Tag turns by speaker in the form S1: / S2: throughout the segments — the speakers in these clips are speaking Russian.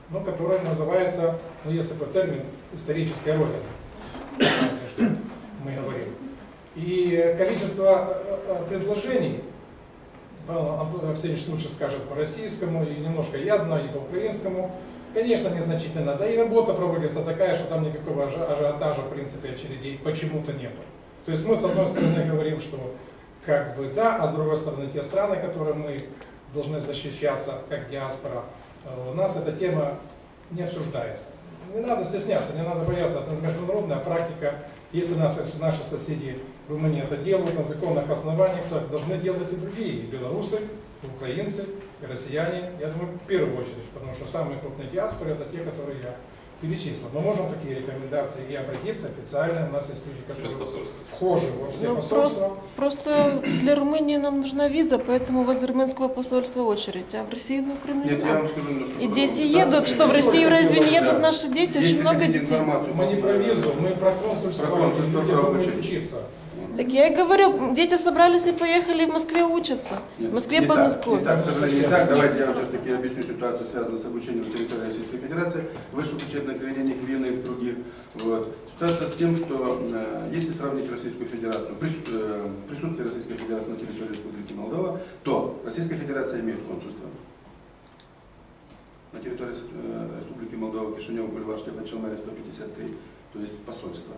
S1: но которая называется, ну есть такой термин, историческая родина, что мы говорим. И количество предложений, Павел Арсеньевич лучше скажет по российскому, и немножко я знаю, и по украинскому, конечно, незначительно. Да и работа проводится такая, что там никакого ажиотажа, в принципе, очередей почему-то нету. То есть мы, с одной стороны, говорим, что как бы да, а с другой стороны, те страны, которые мы должны защищаться, как диаспора, у нас эта тема не обсуждается. Не надо стесняться, не надо бояться. Это международная практика. Если наши соседи в Румынии это делают на законных основаниях, то должны делать и другие, и белорусы, и украинцы, и россияне. Я думаю, в первую очередь, потому что самые крупные диаспоры это те, которые я перечислил. Мы можем такие рекомендации и обратиться официально. У нас есть люди, которые вхожи во все посольства.
S2: Просто для Румынии нам нужна виза, поэтому возле румынского посольства очередь. А в Россию, ну, кроме
S3: нет, я вам скажу немножко.
S2: И дети едут, что в Россию разве не едут наши дети? Очень много детей.
S1: Мы не про визу, мы про консульство, люди будут учиться.
S2: Так я и говорю, дети собрались и поехали в Москве учатся.
S3: Нет,
S2: в Москве
S3: не
S2: по
S3: так,
S2: Москве.
S3: не так, к сожалению, не так. Давайте я вам все-таки объясню ситуацию, связанную с обучением на территории Российской Федерации, в высших учебных заведениях Вены и других. Вот. Ситуация с тем, что если сравнить Российскую Федерацию, присутствие Российской Федерации на территории Республики Молдова, то Российская Федерация имеет консульство. На территории Республики Молдова, Кишинев, бульвар Штефана Челмари, 153, то есть посольство.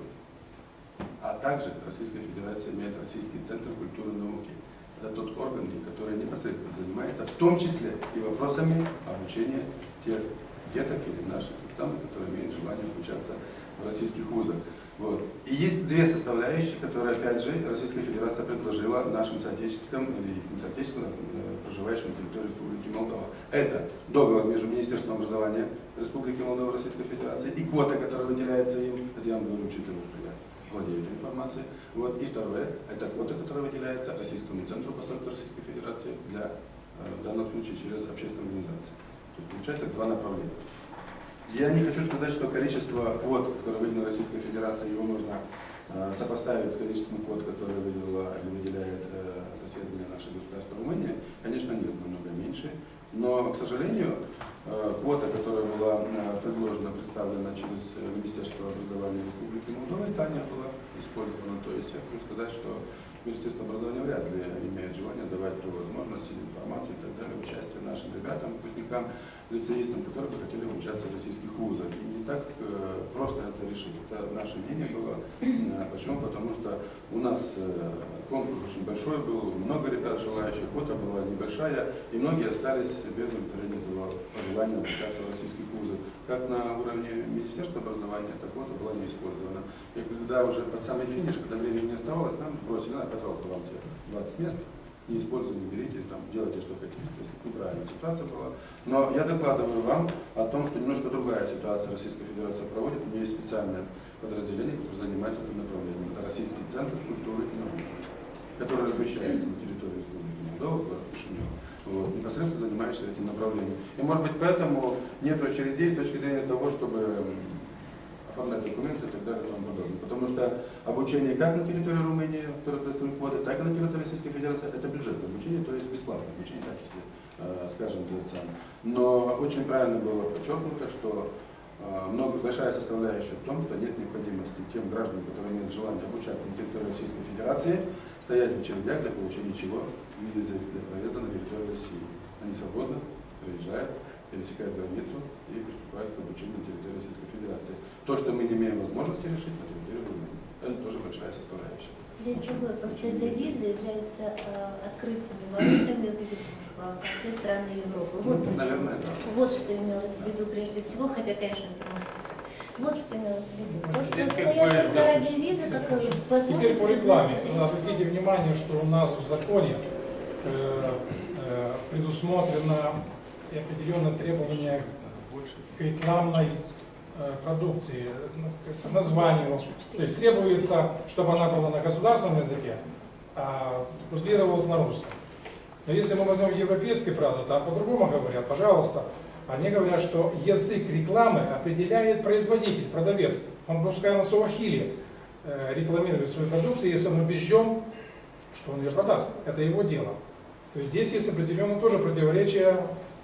S3: А также Российская Федерация имеет Российский центр культуры и науки. Это тот орган, который непосредственно занимается, в том числе и вопросами обучения тех деток или наших самых, которые имеют желание обучаться в российских вузах. Вот. И есть две составляющие, которые, опять же, Российская Федерация предложила нашим соотечественникам или соотечественникам, проживающим на территории Республики Молдова. Это договор между Министерством образования Республики Молдова и Российской Федерации и квота, которая выделяется им, это я вам говорю, учитывая, что я владею этой информацией. Вот. И второе, это квота, которая выделяется Российскому центру посольства Российской Федерации для, в данном случае, через общественные организации. То есть, получается, два направления. Я не хочу сказать, что количество квот, которые выделена Российской Федерацией, его можно сопоставить с количеством квот, которые выделила или выделяет соседнее наше государство Румыния. Конечно, нет, намного меньше. Но, к сожалению, квота, которая была предложена, представлена через Министерство образования Республики Молдова, и та не была использована. То есть я хочу сказать, что Министерство образования вряд ли имеет желание давать ту возможность, информацию и так далее, участие нашим ребятам, выпускникам, лицеистам, которые бы хотели обучаться в российских вузах. И не так просто это решить. Это наше мнение было. Почему? Потому что у нас конкурс очень большой был, много ребят желающих, квота была небольшая, и многие остались без удовлетворения желания обучаться в российских вузах. Как на уровне Министерства образования, эта квота была не использована. И когда уже под самый финиш, когда времени не оставалось, нам бросили, пожалуйста, вам те 20 мест, не используйте, не берите, там, делайте, что хотите. То есть неправильная ситуация была. Но я докладываю вам о том, что немножко другая ситуация Российская Федерация проводит. У нее есть специальное подразделение, которое занимается этим направлением. Это Российский центр культуры и науки, который размещается на территории Республики Молдова, город Кишинев. Вот, непосредственно занимаешься этим направлением. И может быть поэтому нет очередей с точки зрения того, чтобы оформлять документы и так далее и тому подобное. Потому что обучение как на территории Румынии, которая представляет квоты, так и на территории Российской Федерации, это бюджетное обучение, то есть бесплатное обучение, так если скажем, но очень правильно было подчеркнуто, что большая составляющая в том, что нет необходимости тем гражданам, которые имеют желание обучаться на территории Российской Федерации, стоять в очередях для получения чего? Визы для проезда на территорию России. Они свободно приезжают, пересекают границу и приступают к обучению на территории Российской Федерации. То, что мы не имеем возможности решить на территории Румынии, это тоже большая составляющая.
S4: Здесь что было, после этой визы является открытыми воротами во все страны Европы. Вот,
S3: наверное, да.
S4: Вот что имелось в виду прежде всего, хотя, конечно, вот что имелось в виду. То, что стоят ради визы, как возможность...
S1: Теперь по рекламе. Обратите внимание, что у нас в законе предусмотрено определенное требование к рекламной продукции, к названию. То есть требуется, чтобы она была на государственном языке, а дублировалась на русском. Но если мы возьмем европейское право, там по-другому говорят, пожалуйста, они говорят, что язык рекламы определяет производитель, продавец. Он пускай на суахили рекламирует свою продукцию, если он убежден, что он ее продаст. Это его дело. То есть здесь есть определенное тоже противоречие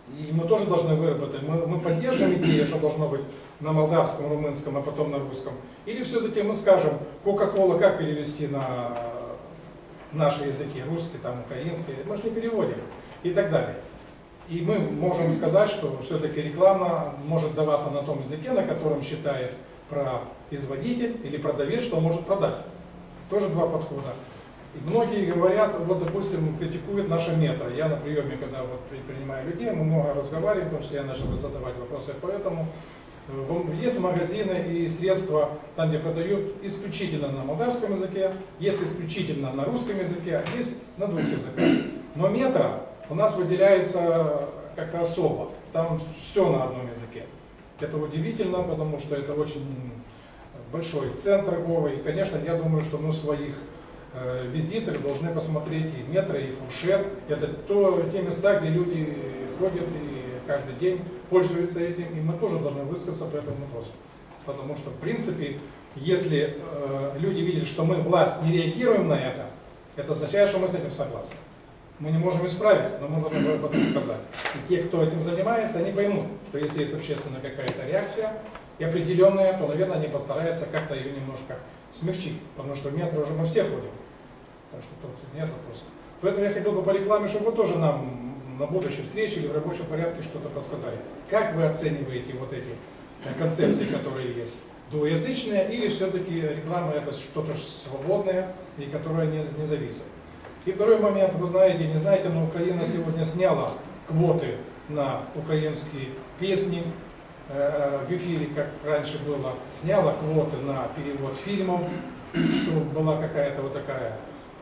S1: И мы тоже должны выработать. Мы поддерживаем идею, что должно быть на молдавском, румынском, а потом на русском. Или все-таки мы скажем, Кока-кола как перевести на наши языки, русский, там, украинский, мы же не переводим и так далее. И мы можем сказать, что все-таки реклама может даваться на том языке, на котором считает производитель или продавец, что может продать. Тоже два подхода. И многие говорят, вот, допустим, критикуют наше метро. Я на приеме, когда вот принимаю людей, мы много разговариваем, потому что я начал задавать вопросы, поэтому есть магазины и средства, там, где продают исключительно на молдавском языке, есть исключительно на русском языке, а есть на двух языках. Но метро у нас выделяется как-то особо, там все на одном языке. Это удивительно, потому что это очень большой центр торговый. И, конечно, я думаю, что мы в своих визиторы должны посмотреть и метро, и фуршет. Это те места, где люди ходят и каждый день пользуются этим, и мы тоже должны высказаться по этому вопросу. Потому что, в принципе, если люди видят, что мы, власть, не реагируем на это, это означает, что мы с этим согласны. Мы не можем исправить, но мы должны об этом сказать. И те, кто этим занимается, они поймут, что если есть общественная какая-то реакция и определенная, то, наверное, они постараются как-то ее немножко смягчить. Потому что в метро уже мы все ходим. Так что тут нет вопросов. Поэтому я хотел бы по рекламе, чтобы вы тоже нам на будущей встрече или в рабочем порядке что-то подсказали. Как вы оцениваете вот эти концепции, которые есть? Двуязычные или все-таки реклама это что-то свободное и которое не зависит? И второй момент, вы знаете, не знаете, но Украина сегодня сняла квоты на украинские песни в эфире, как раньше было, сняла квоты на перевод фильмов, что была какая-то вот такая.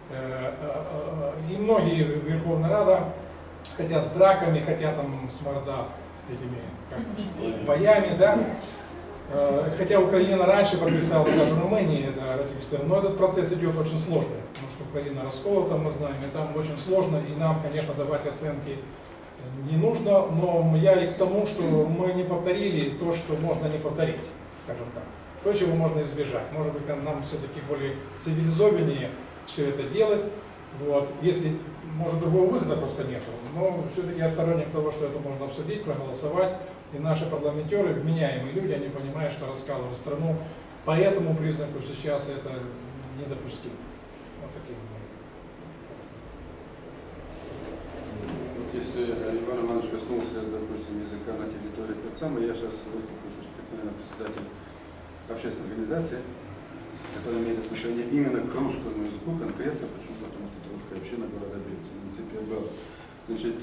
S1: И многие Верховная Рада хотят с драками, хотят там с морда этими боями, да. Хотя Украина раньше подписала, даже Румыния это ратифицировала, но этот процесс идет очень сложный, потому что Украина расколота, мы знаем, и там очень сложно, и нам, конечно, давать оценки не нужно, но я и к тому, что мы не повторили то, что можно не повторить, скажем так, то, чего можно избежать. Может быть, нам все-таки более цивилизованнее все это делать, вот. Если, может, другого выхода просто нету, но все-таки я сторонник того, что это можно обсудить, проголосовать. И наши парламентеры, вменяемые люди, они понимают, что раскалывать страну по этому признаку сейчас это недопустимо. Вот такие
S3: Вот если Иван Иванович коснулся, допустим, языка на территории Перцама, я сейчас выступлю, наверное, председатель общественной организации, которая имеет отношение именно к русскому языку, конкретно, почему? Потому что это русская община города Бельца, муниципия Белц. Значит,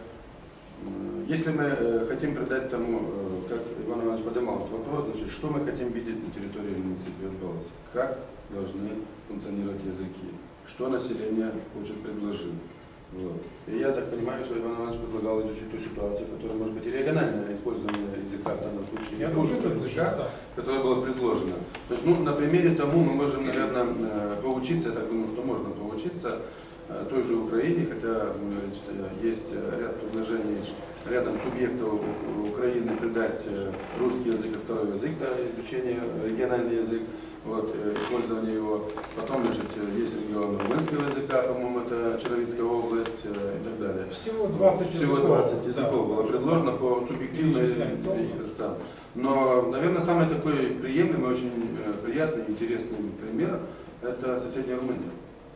S3: если мы хотим придать тому, как Иван Иванович поднимал этот вопрос, значит, что мы хотим видеть на территории муниципия Белц, как должны функционировать языки, что население хочет предложить. Вот. И я так понимаю, что Иван Иванович предлагал изучить ту ситуацию, которая может быть и региональное использование языка, в данном случае русского языка, которое было предложено. То есть, ну, на примере тому мы можем, наверное, поучиться, я так думаю, что можно поучиться той же Украине, хотя есть ряд предложений рядом субъектов Украины придать русский язык как второй язык, да, изучение региональный язык, вот, использование его. Потом, значит, есть регион румынского языка, по-моему, это Черновицкая область и так далее.
S1: Всего 20 языков.
S3: Всего 20 языков было предложено по субъективной их. Но, наверное, самый такой приемлемый, очень приятный, интересный пример – это соседняя Румыния.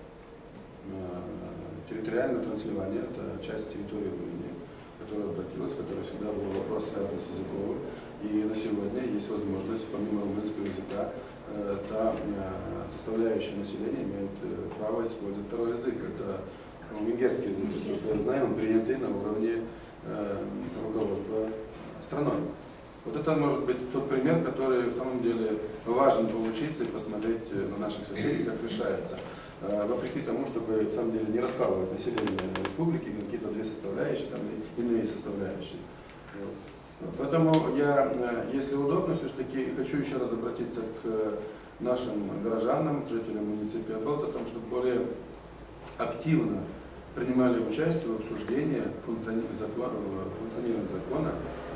S3: Территориальная Трансильвания, это часть территории Румынии, которая обратилась, которая всегда был вопрос связан с языковым. И на сегодня есть возможность, помимо румынского языка, та составляющая населения имеет право использовать второй язык. Это венгерский язык, я знаю, он принятый на уровне руководства страной. Вот это может быть тот пример, который в самом деле важно поучиться и посмотреть на наших соседей, как решается. Вопреки тому, чтобы в самом деле не раскалывать население республики, какие-то две составляющие, там иные составляющие. Вот. Поэтому я, если удобно, все-таки хочу еще раз обратиться к нашим горожанам, жителям муниципия Белц, о том, чтобы более активно принимали участие в обсуждении функционирования закона,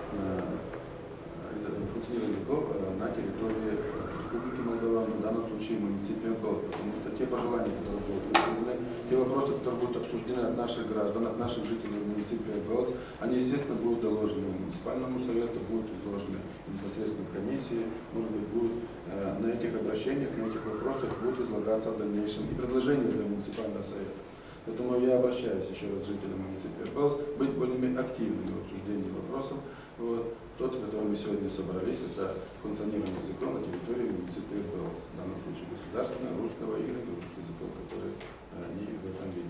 S3: функционирования языков на территории Республики Молдова, в данном случае муниципия Белц, потому что те пожелания, которые будут высказаны те вопросы, которые будут обсуждены от наших граждан, от наших жителей муниципия Белц, они, естественно, будут доложены муниципальному совету, будут изложены непосредственно в комиссии, может быть, будут на этих обращениях, на этих вопросах будут излагаться в дальнейшем и предложения для муниципального совета. Поэтому я обращаюсь еще раз к жителям муниципия Белц быть более активными в обсуждении вопросов. Вот. Тот, о котором мы сегодня собрались, это функционирование языков на территории муниципия Белц. В данном случае государственного, русского или других языков, которые они в этом видят.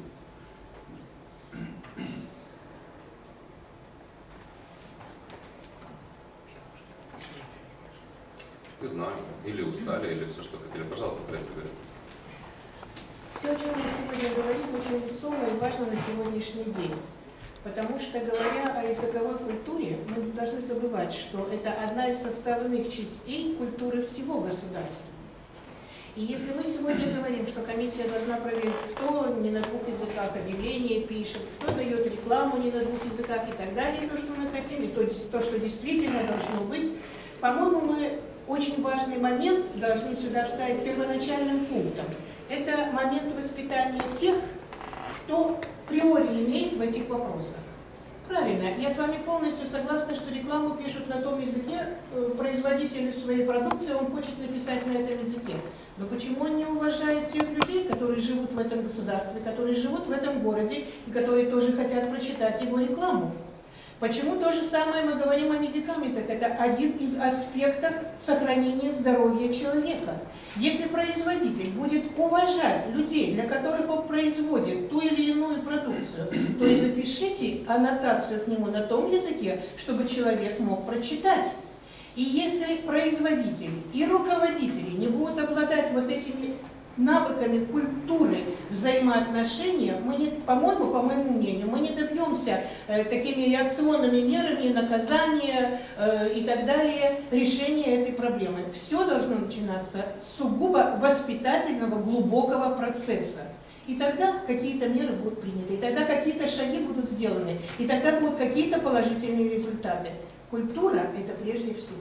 S5: Не знаю, или устали, или все, что хотели. Пожалуйста, говорите.
S6: Все, о чем мы сегодня говорим, очень весомо и важно на сегодняшний день. Потому что, говоря о языковой культуре, мы не должны забывать, что это одна из составных частей культуры всего государства. И если мы сегодня говорим, что комиссия должна проверить, кто не на 2 языках объявления пишет, кто дает рекламу не на 2 языках и так далее, то, что мы хотим, и то, что действительно должно быть, по-моему, мы очень важный момент должны сюда вставить первоначальным пунктом. Это момент воспитания тех, кто априори имеет в этих вопросах. Правильно, я с вами полностью согласна, что рекламу пишут на том языке, производителю своей продукции он хочет написать на этом языке. Но почему он не уважает тех людей, которые живут в этом государстве, которые живут в этом городе и которые тоже хотят прочитать его рекламу? Почему то же самое мы говорим о медикаментах? Это один из аспектов сохранения здоровья человека. Если производитель будет уважать людей, для которых он производит ту или иную продукцию, то и напишите аннотацию к нему на том языке, чтобы человек мог прочитать. И если производители и руководители не будут обладать вот этими навыками культуры взаимоотношения, мы не, по моему мнению, мы не добьемся такими реакционными мерами, наказания и так далее решения этой проблемы. Все должно начинаться с сугубо воспитательного, глубокого процесса. И тогда какие-то меры будут приняты, и тогда какие-то шаги будут сделаны, и тогда будут какие-то положительные результаты. Культура – это прежде всего.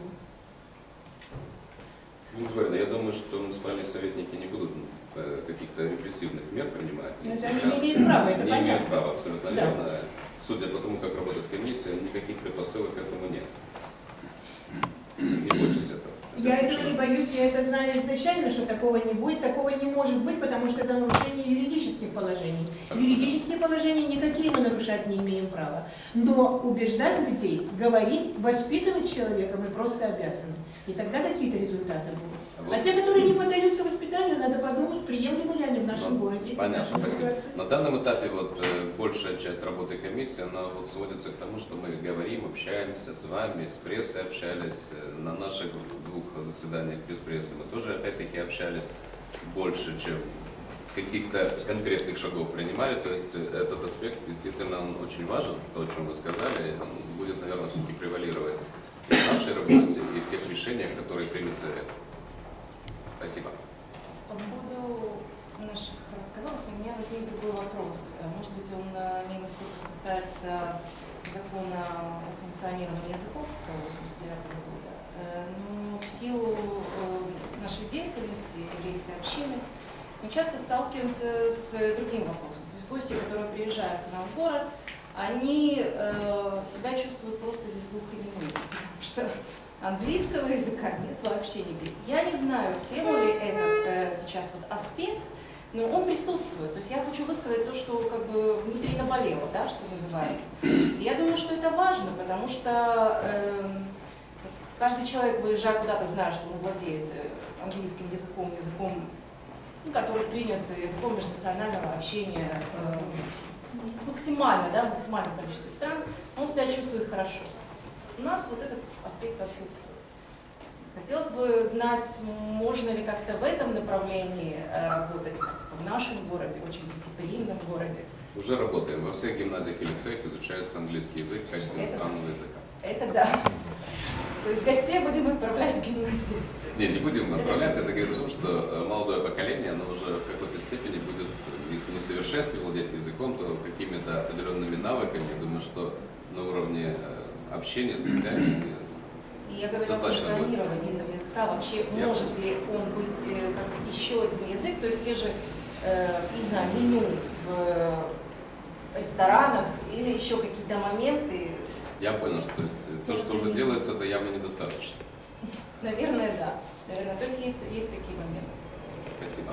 S5: Я думаю, что муниципальные советники не будут каких-то репрессивных мер принимать.
S6: Они не имеют права, это понятно.
S5: Не имеют права, абсолютно
S6: Да.
S5: верно. Судя по тому, как работает комиссия, никаких предпосылок к этому нет. Не бойтесь этого.
S6: Я этого не боюсь, я это знаю изначально, что такого не будет, такого не может быть, потому что это нарушение юридических положений. Юридические положения никакие мы нарушать не имеем права. Но убеждать людей, говорить, воспитывать человека мы просто обязаны. И тогда какие-то результаты будут. А те, которые не поддаются воспитанию, надо подумать, приемлемы ли они в нашем городе.
S5: Понятно, спасибо. На данном этапе большая часть работы комиссии, она сводится к тому, что мы говорим, общаемся с вами, с прессой общались, на наших 2 заседаниях без прессы мы тоже опять-таки общались больше, чем каких-то конкретных шагов принимали. То есть этот аспект действительно он очень важен, то, о чем вы сказали, он будет, наверное, все-таки превалировать и в нашей работе, и в тех решениях, которые примет Совет. Спасибо.
S7: По поводу наших разговоров у меня возник другой вопрос. Может быть, он не настолько касается закона о функционировании языков 1989 года, но в силу нашей деятельности еврейской общины мы часто сталкиваемся с другим вопросом. То есть гости, которые приезжают к нам в город, они себя чувствуют просто здесь глухонемыми, потому что английского языка нет вообще нигде. Я не знаю, в тему ли этот сейчас вот аспект, но он присутствует. То есть я хочу высказать то, что как бы внутри наболело, да, что называется. И я думаю, что это важно, потому что каждый человек, выезжая куда-то, знает, что он владеет английским языком, ну, который принят языком межнационального общения максимально, да, в максимальном количестве стран, он себя чувствует хорошо. У нас вот этот аспект отсутствует. Хотелось бы знать, можно ли как-то в этом направлении работать в нашем городе, очень гостеприимном городе.
S5: Уже работаем. Во всех гимназиях и лицеях изучается английский язык в качестве иностранного языка.
S7: Это да. То есть гостей будем отправлять в гимназию.
S5: Не будем отправлять. Это говорит о том, что молодое поколение, оно уже в какой-то степени будет, если не в совершенстве владеть языком, то какими-то определенными навыками. Я думаю, что на уровне общения с гостями
S7: И я говорю о функционировании этого языка. Вообще, может ли он быть как еще один язык, то есть те же, не знаю, меню в ресторанах или еще какие-то моменты?
S5: Я понял, что то, что уже делается, это явно недостаточно.
S7: Наверное, да. Наверное, то есть есть такие моменты.
S5: Спасибо.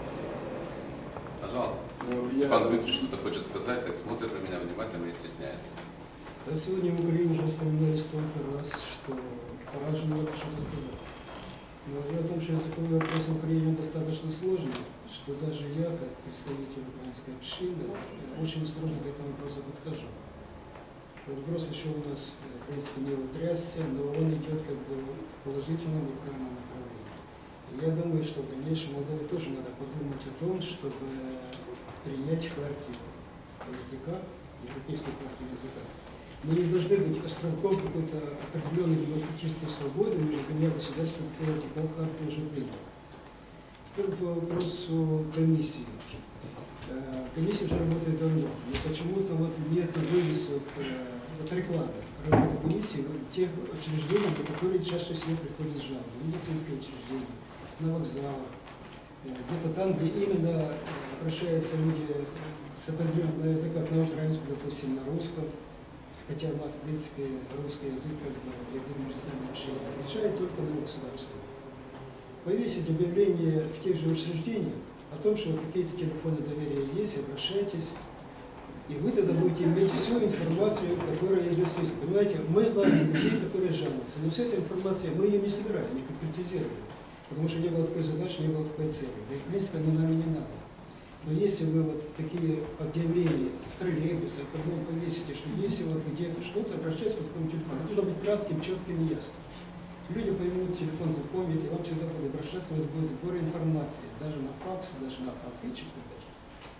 S5: Пожалуйста.
S8: Ну,
S5: Степан Дмитриевич что-то хочет сказать, так смотрит на меня внимательно и стесняется.
S8: Да, сегодня в Украине уже вспоминали столько раз, что пора же надо что-то сказать. Но дело в том, что языковой вопрос в Украине достаточно сложный, что даже я, как представитель украинской общины, очень осторожно к этому вопросу подхожу. Вопрос еще у нас, в принципе, не утрясся, но он идет как бы в положительном и правильном направлении. И я думаю, что в дальнейшем Молдове тоже надо подумать о том, чтобы принять хартию языка, европейскую хартию языка. Мы не должны быть островком какой-то определенной демократической свободы между двумя государствами, которые такую хартию уже приняли. Теперь по вопросу комиссии. Комиссия уже работает давно, но почему-то вот нет вывесок, вот рекламы работы комиссии в тех учреждениях, на которые чаще всего приходят жалобы. Медицинские учреждения, на вокзалах, где-то там, где именно обращаются люди с определенным на языках, на украинском, допустим, на русском, хотя у нас, в принципе, русский язык, как бы, язык универсального общения, отвечает только на государство. Повесить объявление в тех же учреждениях о том, что вот такие-то телефоны доверия есть, обращайтесь, и вы тогда будете иметь всю информацию, которая идет снизу. Понимаете, мы знаем людей, которые жалуются, но вся эта информация, мы ее не собирали, не конкретизировали, потому что не было такой задачи, не было такой цели. Да и, в принципе, она нам и не надо. Но если вы вот такие объявления в троллейбусах, когда вы повесите, что если у вас где-то что-то, обращайтесь по такому телефону. Это должно быть кратким, четким и ясным. Люди поймут, телефон запомнят, и вам всегда будут обращаться, у вас будет сбор информации, даже на факс, даже на автоответчик и так далее.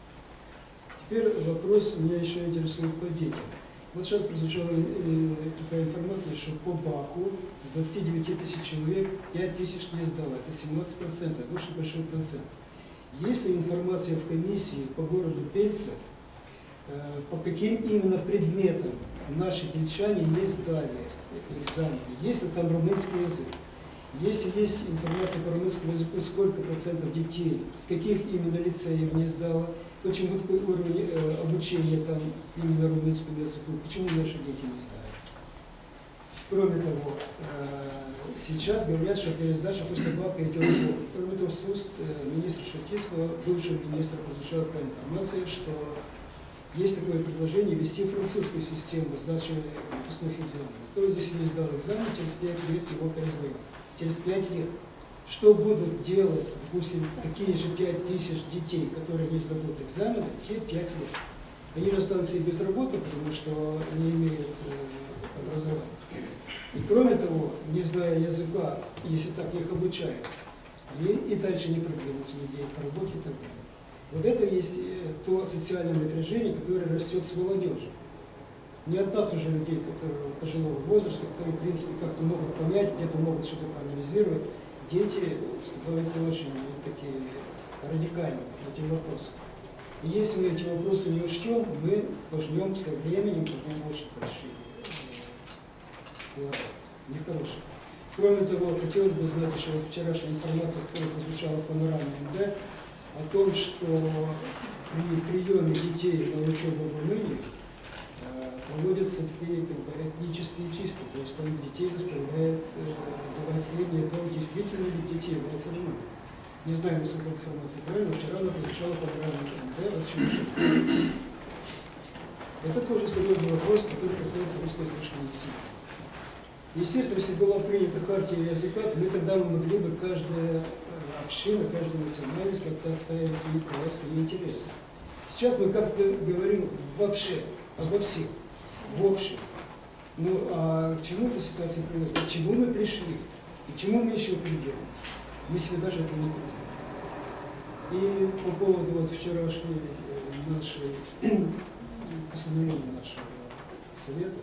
S8: Теперь вопрос меня еще интересует по детям. Вот сейчас прозвучала такая информация, что по БАКу с 29 тысяч человек 5 тысяч не сдало, это 17%, это очень большой процент. Есть ли информация в комиссии по городу Пельце, по каким именно предметам наши бельчане не сдали экзамены? Есть ли там румынский язык? Если есть информация по румынскому языку, сколько процентов детей, с каких именно лицеев не сдало, почему такой уровень обучения там именно румынскому языку, почему наши дети не сдали? Кроме того, сейчас говорят, что пересдача после БАКа идет в год. Кроме того, с уст министра Шептицкого, бывшего министра, прозвучала такая информация, что есть такое предложение ввести французскую систему сдачи выпускных экзаменов. То есть, если не сдал экзамен, через 5 лет его пересдают. Через 5 лет. Что будут делать, допустим, такие же 5 тысяч детей, которые не сдадут экзамены, те 5 лет? Они же останутся и без работы, потому что не имеют образования. И кроме того, не зная языка, если так их обучают, они и дальше не продвинутся людей по работе и так далее. Вот это есть то социальное напряжение, которое растет с молодежью. Не от нас уже людей, которые пожилого возраста, которые, в принципе, как-то могут понять, где-то могут что-то проанализировать. Дети становятся очень такие радикальными в этих вопросах. И если мы эти вопросы не учтем, мы пожнем со временем, пожнем очень большие плоды, нехорошие. Кроме того, хотелось бы знать еще вот вчерашняя информация, которая прозвучала по панораме МД, о том, что при приеме детей на учебу в Румынии проводятся такие как бы этнические чистки, то есть там детей заставляют давать сведения о том, действительно ли дети являются румынами. Не знаю, насколько информация правильно, вчера она прозвучала по программе МД. Это тоже серьезный вопрос, который касается русскоязычной медицины. Естественно, если была принята хартия языка, мы тогда могли бы каждая община, каждая национальность как-то отстаивать свои права, свои интересы. Сейчас мы как бы говорим вообще, обо всех, в общем. Ну а к чему эта ситуация приводит? К чему мы пришли? И к чему мы еще придем? Мы себе даже этого не понимаем. И по поводу вот вчерашней нашей постановления нашего совета,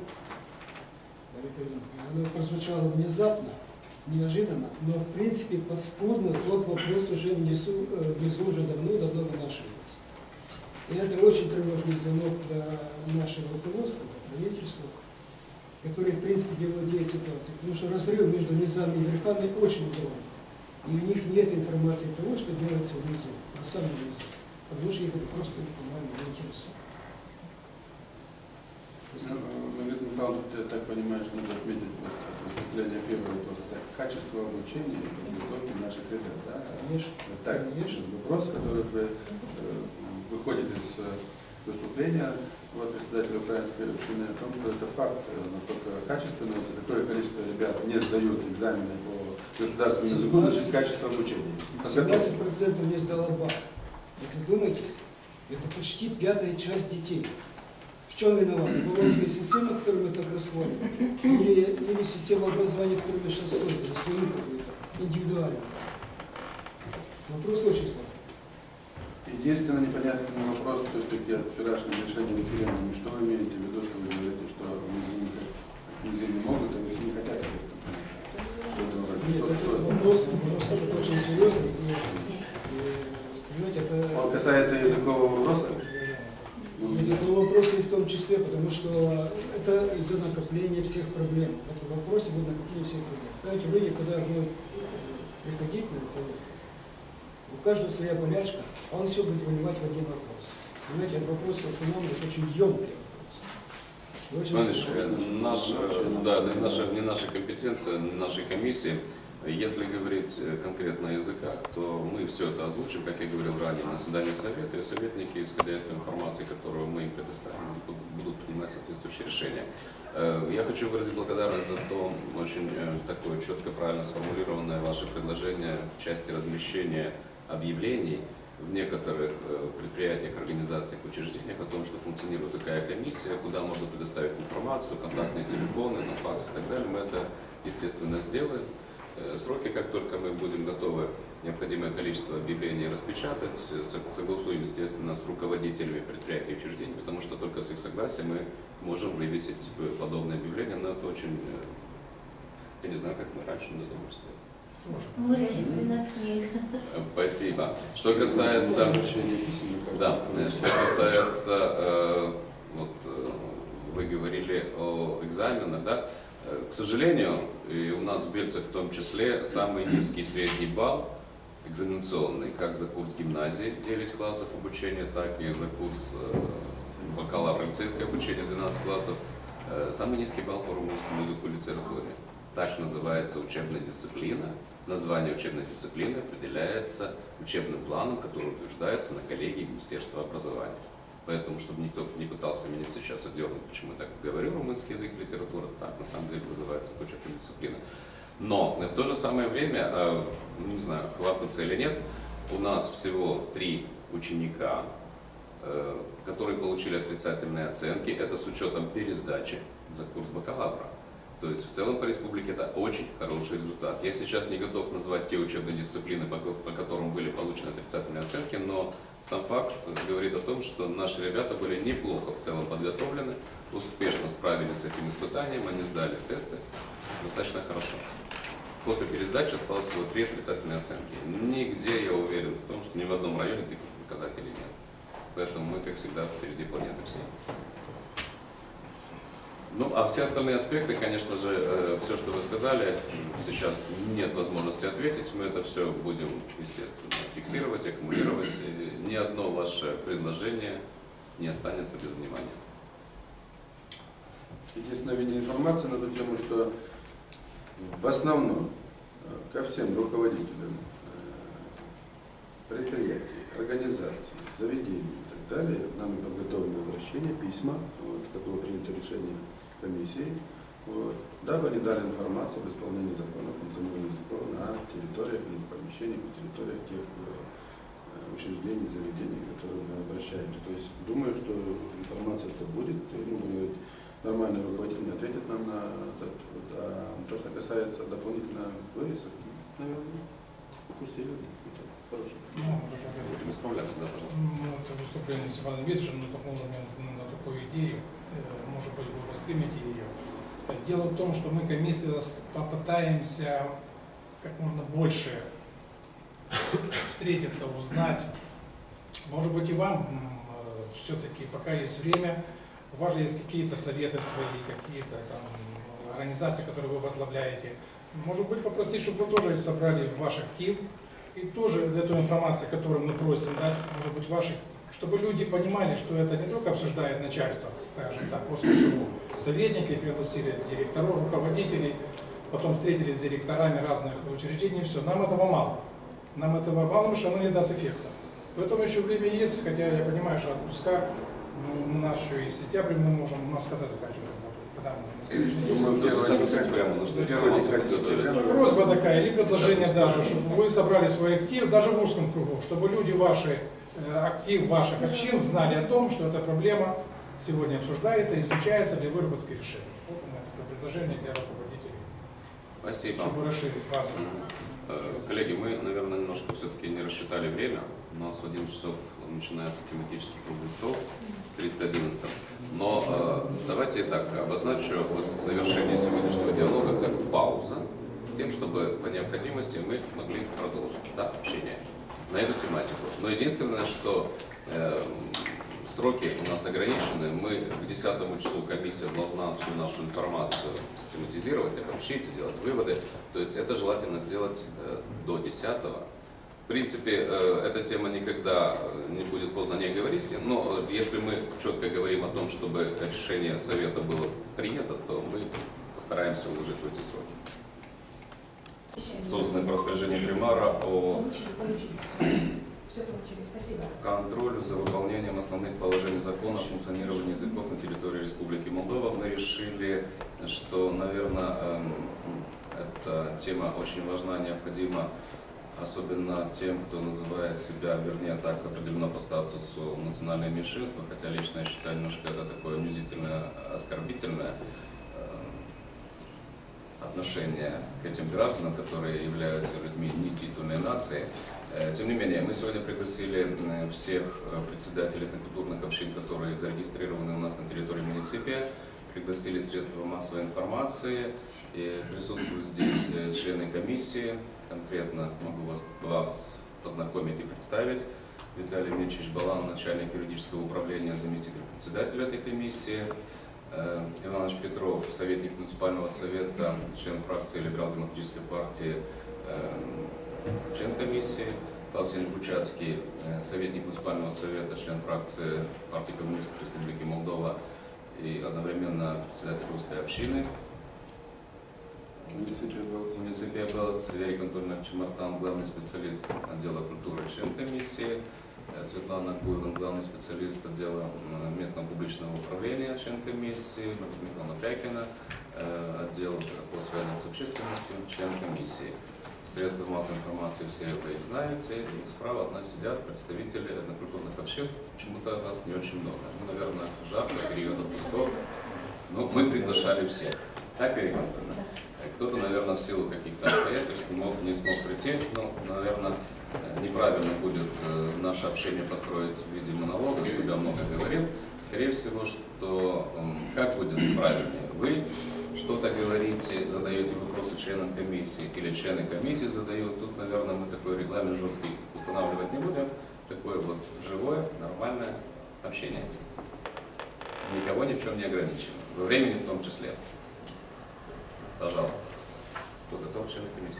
S8: оно прозвучало внезапно, неожиданно, но в принципе подспудно тот вопрос уже внизу уже давно вынашивается. И это очень тревожный звонок для нашего руководства, для правительства, которое в принципе не владеет ситуацией, потому что разрыв между низами и верхами очень огромный. И у них нет информации того, что делается внизу, на самом низу. потому что их это просто не интересует.
S3: Маргарита Михайловна, я так понимаю, что надо отметить выступление первого вопроса. Качество обучения и подготовки наших ребят. Да?
S8: Конечно.
S3: Так, вопрос, который выходит из выступления председателя украинской общины о том, что это факт, насколько качественно, если такое количество ребят не сдают экзамены по государственному языку, значит качество обучения.
S8: 17% не сдала БАК. Вы задумайтесь, это почти 1/5 часть детей. В чем виновата? Болонская система, которую мы так расхваливаем, или система образования, которую мы сейчас создали, свою какую-то, индивидуальную? Вопрос очень сложный.
S3: Единственный непонятный вопрос, то есть такие вчерашние решения референдума, что вы имеете в виду, что вы говорите, что нельзя не могут, а не хотят?
S8: Нет, это вопрос очень серьезный. Понимаете, это...
S3: Он касается языкового вопроса?
S8: Языкового вопроса и в том числе, потому что это идет накопление всех проблем. В этом вопросе будет накопление всех проблем. Знаете, люди, когда будут приходить на руководство, у каждого своя болячка, а он все будет выливать в один вопрос. Понимаете, этот вопрос автономный, это очень емкий вопрос.
S5: Не наша компетенция, не нашей комиссии. Если говорить конкретно о языках, то мы все это озвучим, как я говорил ранее, на заседании совета, и советники, исходя из той информации, которую мы им предоставим, будут принимать соответствующие решения. Я хочу выразить благодарность за то, очень такое четко, правильно сформулированное ваше предложение в части размещения объявлений в некоторых предприятиях, организациях, учреждениях о том, что функционирует такая комиссия, куда можно предоставить информацию, контактные телефоны, факсы и так далее. Мы это, естественно, сделаем. Сроки, как только мы будем готовы необходимое количество объявлений распечатать, согласуем, естественно, с руководителями предприятий и учреждений, потому что только с их согласия мы можем вывесить подобные объявления, но это очень, я не знаю, как мы раньше не додумались.
S4: Мы рассчитывали на СМИ.
S5: Спасибо. Что касается, вы говорили о экзаменах, да? К сожалению, и у нас в Бельцах в том числе самый низкий средний балл экзаменационный, как за курс гимназии 9 классов обучения, так и за курс бакалавра лицейское обучение 12 классов. Самый низкий балл по румынскому языку и литературе. Так называется учебная дисциплина. Название учебной дисциплины определяется учебным планом, который утверждается на коллегии Министерства образования. Поэтому, чтобы никто не пытался меня сейчас отдернуть, почему я так говорю, румынский язык и литература, так на самом деле называется учебная дисциплина. Но в то же самое время, не знаю, хвастаться или нет, у нас всего 3 ученика, которые получили отрицательные оценки, это с учетом пересдачи за курс бакалавра. То есть в целом по республике это очень хороший результат. Я сейчас не готов назвать те учебные дисциплины, по которым были получены отрицательные оценки, но сам факт говорит о том, что наши ребята были неплохо в целом подготовлены, успешно справились с этим испытанием, они сдали тесты достаточно хорошо. После пересдачи осталось всего 3 отрицательные оценки. Нигде, я уверен в том, что ни в одном районе таких показателей нет. Поэтому мы, как всегда, впереди планеты всей. Ну, а все остальные аспекты, конечно же, все, что вы сказали, сейчас нет возможности ответить. Мы это все будем, естественно, фиксировать, аккумулировать. И ни одно ваше предложение не останется без внимания.
S3: Единственное виде информации на эту тему, что в основном ко всем руководителям предприятий, организаций, заведений и так далее нами подготовлены обращения, письма, это было принято решение комиссии, дабы они дали информацию об исполнении закона о функционировании языков на территориях или помещениях, на территориях тех учреждений, заведений, к которым мы обращаемся. То есть думаю, что информация это будет, нормальный руководитель ответит нам на этот, то, что касается дополнительно вывесок, наверное, упустили. Хорошо.
S5: Будем исправляться, да, пожалуйста.
S1: Это выступление с Иваном Викторовичем на такую идею, может быть, вы воспримете ее. Дело в том, что мы, комиссия, попытаемся как можно больше встретиться, узнать. Может быть, и вам все-таки, пока есть время, у вас же есть какие-то советы свои, какие-то там организации, которые вы возглавляете. Может быть, попросить, чтобы вы тоже собрали в ваш актив и тоже эту информацию, которую мы просим дать, может быть, вашей, чтобы люди понимали, что это не только обсуждает начальство, скажем так, просто советники пригласили директоров, руководителей, потом встретились с директорами разных учреждений, все. Нам этого мало. Нам этого мало, потому что оно не даст эффекта. Поэтому еще время есть, хотя я понимаю, что отпуска, у нас еще и сентябрь мы можем, у нас когда заканчиваем работу? Когда мы на следующей сессии? Просьба такая, или предложение даже, чтобы вы собрали свой актив, даже в узком кругу, чтобы люди ваши, актив ваших общин знали о том, что эта проблема сегодня обсуждается, изучается для выработки решений. Вот у меня такое предложение для руководителей.
S5: Спасибо.
S1: Чтобы расширить базу.
S5: Коллеги, мы, наверное, немножко все-таки не рассчитали время. У нас в 11 часов начинается тематический круглый стол, 311. Но давайте так обозначу вот завершение сегодняшнего диалога как пауза, с тем, чтобы по необходимости мы могли продолжить общение на эту тематику. Но единственное, что сроки у нас ограничены, мы к 10 числу комиссия должна всю нашу информацию систематизировать, обобщить, сделать выводы. То есть это желательно сделать до 10-го. В принципе, эта тема никогда не будет поздно не говорить, но если мы четко говорим о том, чтобы решение Совета было принято, то мы постараемся уложить в эти сроки. Созданы по распоряжению Примара о контролю за выполнением основных положений закона о функционировании языков на территории Республики Молдова. Мы решили, что, наверное, эта тема очень важна, необходима, особенно тем, кто называет себя, вернее, так определено по статусу национальное меньшинство, хотя лично я считаю, немножко это такое унизительное, оскорбительное отношение к этим гражданам, которые являются людьми нетитульной нации. Тем не менее, мы сегодня пригласили всех председателей культурных общин, которые зарегистрированы у нас на территории муниципия, пригласили средства массовой информации, и присутствуют здесь члены комиссии. Конкретно могу вас познакомить и представить. Виталий Митчевич Балан, начальник юридического управления, заместитель председателя этой комиссии. Иванович Петров, советник муниципального совета, член фракции Либерал-демократической партии, член комиссии. Алексей Кучацкий, советник муниципального совета, член фракции партии коммунистов Республики Молдова и одновременно председатель русской общины. Муниципия Белац, Верик Анатольевна Чемартан, главный специалист отдела культуры, член комиссии. Светлана Куеван, главный специалист отдела местного публичного управления, член комиссии. Марина Михайловна Прякина, отдел по связям с общественностью, член комиссии. Средства массовой информации все вы их знаете. И справа от нас сидят представители этнокультурных общин. Почему-то нас не очень много. Ну, наверное, жарко, период отпусков. Но мы приглашали всех. Так, Ирина Анатольевна? Кто-то, наверное, в силу каких-то обстоятельств не смог прийти. Ну, наверное, неправильно будет наше общение построить в виде монолога, чтобы я много говорил. Скорее всего, что как будет правильнее? Вы что-то говорите, задаете вопросы членам комиссии, или члены комиссии задают. Тут, наверное, мы такой регламент жесткий устанавливать не будем. Такое вот живое, нормальное общение. Никого ни в чем не ограничено. Во времени в том числе. Пожалуйста. Кто готов, члены комиссии?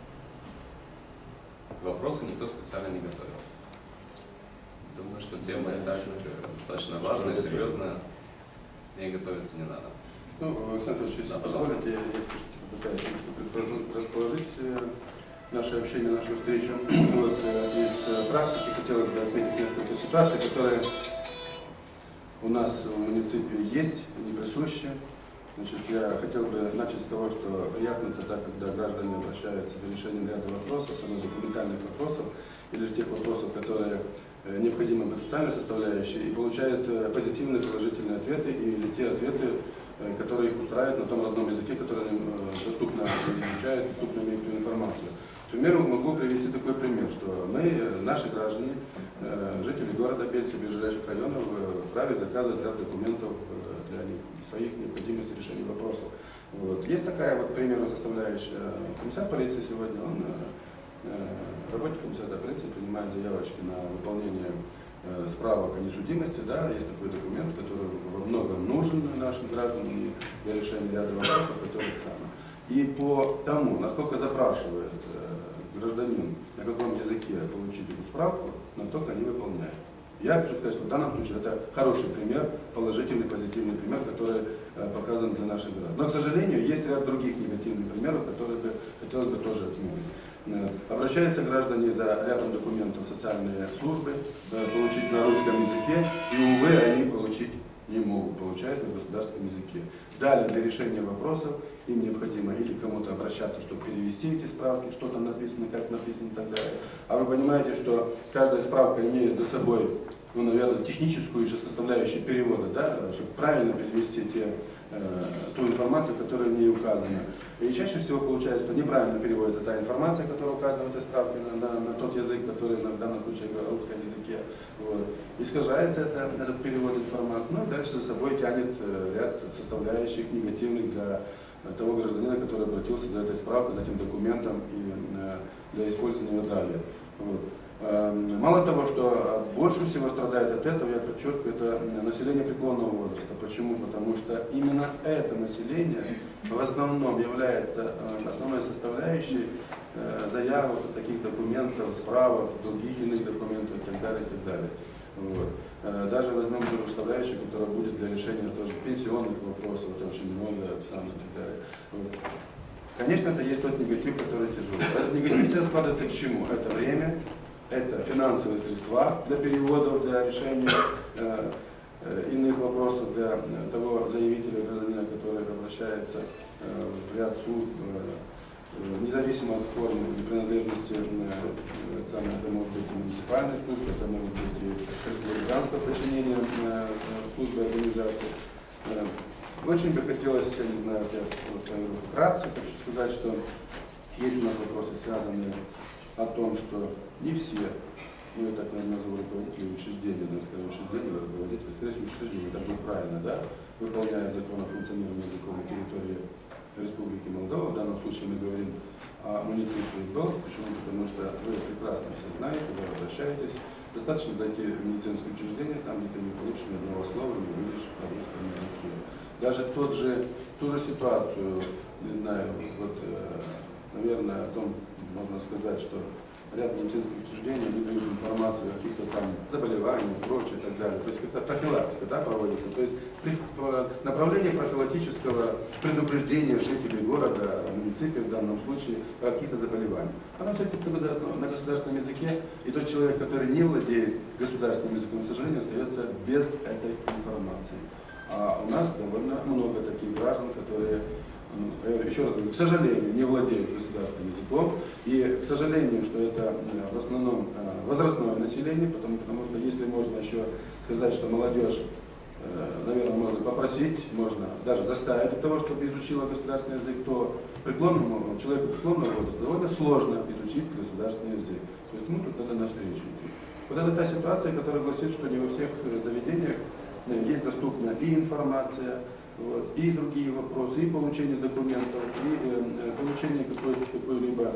S5: Вопросы никто специально не готовил. Думаю, что тема и так достаточно важная, серьезная, и готовиться не надо.
S3: Ну, Александр Ильич, если позволите, я попытаюсь немножко расположить наше общение, нашу встречу. Вот, из практики хотелось бы отметить несколько ситуаций, которые у нас в муниципе есть, не присущи. Значит, я хотел бы начать с того, что приятно тогда, когда граждане обращаются за решением ряда вопросов, самых документальных вопросов, или же тех вопросов, которые необходимы по социальной составляющей, и получают позитивные, положительные ответы, или те ответы, которые их устраивают на том родном языке, который им доступно изучают, доступно имеют эту информацию. К примеру, могу привести такой пример, что мы, наши граждане, жители города Бельцы, ближайших районов, вправе заказывать ряд документов для них, своих необходимостей решения вопросов. Вот. Есть такая, вот, к примеру, составляющая. Комиссар полиции сегодня, он работник комиссара полиции принимает заявочки на выполнение справок о несудимости, да, есть такой документ, который во многом нужен нашим гражданам для решения ряда вопросов, который самый. И по тому, насколько запрашивает гражданин на каком языке получить эту справку, на то, как они выполняют. Я хочу сказать, что в данном случае это хороший пример, положительный, позитивный пример, который показан для наших граждан. Но, к сожалению, есть ряд других негативных примеров, которые хотелось бы тоже отметить. Обращаются граждане за рядом документов в социальные службы, получить на русском языке, и, увы, они получить не могут, получают на государственном языке. Далее, для решения вопросов им необходимо или к кому-то обращаться, чтобы перевести эти справки, что там написано, как написано и так далее. А вы понимаете, что каждая справка имеет за собой, ну, наверное, техническую еще составляющую перевода, да, чтобы правильно перевести ту информацию, которая в ней указана. И чаще всего получается, что неправильно переводится та информация, которая указана в этой справке, на тот язык, который в данном случае в русском языке. Вот. Искажается этот перевод информации, ну и дальше за собой тянет ряд составляющих негативных для того гражданина, который обратился за этой справкой, за этим документом и для использования его далее. Вот. Мало того, что больше всего страдает от этого, я подчеркиваю, это население преклонного возраста. Почему? Потому что именно это население в основном является основной составляющей заявок, таких документов, справок, других иных документов и так далее, и так далее. Вот. Даже возьмем ту составляющую, которая будет для решения тоже пенсионных вопросов, это очень много, и так далее. Вот. Конечно, это есть тот негатив, который тяжелый. Этот негатив всегда складывается к чему? Это время, это финансовые средства для переводов, для решения иных вопросов, для того заявителя, гражданина, который обращается в ряд служб, независимо от формы принадлежности, это может быть и муниципальная служба, это может быть и республиканское подчинение службы организации. Очень бы хотелось, я не знаю, вкратце хочу сказать, что есть у нас вопросы, связанные о том, что не все, ну я так, наверное, назову руководители учреждения, руководители, скорее всего, учреждения, это будет правильно, да, выполняют закон о функционировании языков на территории Республики Молдова. В данном случае мы говорим о муниципе Белс. Почему? Потому что вы прекрасно все знаете, вы обращаетесь. Достаточно зайти в медицинское учреждение, там где ты не получишь ни одного слова, не выйдешь на русском языке. Даже ту же ситуацию, не знаю, вот, наверное, о том можно сказать, что ряд медицинских учреждений не дают информацию о каких-то там заболеваниях, прочее и так далее. То есть какая-то профилактика, да, проводится. То есть направление профилактического предупреждения жителей города, муниципия в данном случае, о каких-то заболеваниях. Оно все-таки на государственном языке, и тот человек, который не владеет государственным языком, к сожалению, остается без этой информации. А у нас довольно много таких граждан, которые, еще раз говорю, к сожалению, не владеют государственным языком. И, к сожалению, что это в основном возрастное население, потому что если можно еще сказать, что молодежь, наверное, можно попросить, можно даже заставить для того, чтобы изучила государственный язык, то человеку преклонного возраста довольно сложно изучить государственный язык. То есть ему тут надо навстречу идти. Вот это та ситуация, которая гласит, что не во всех заведениях есть доступна и информация, вот, и другие вопросы, и получение документов, и получение какой-либо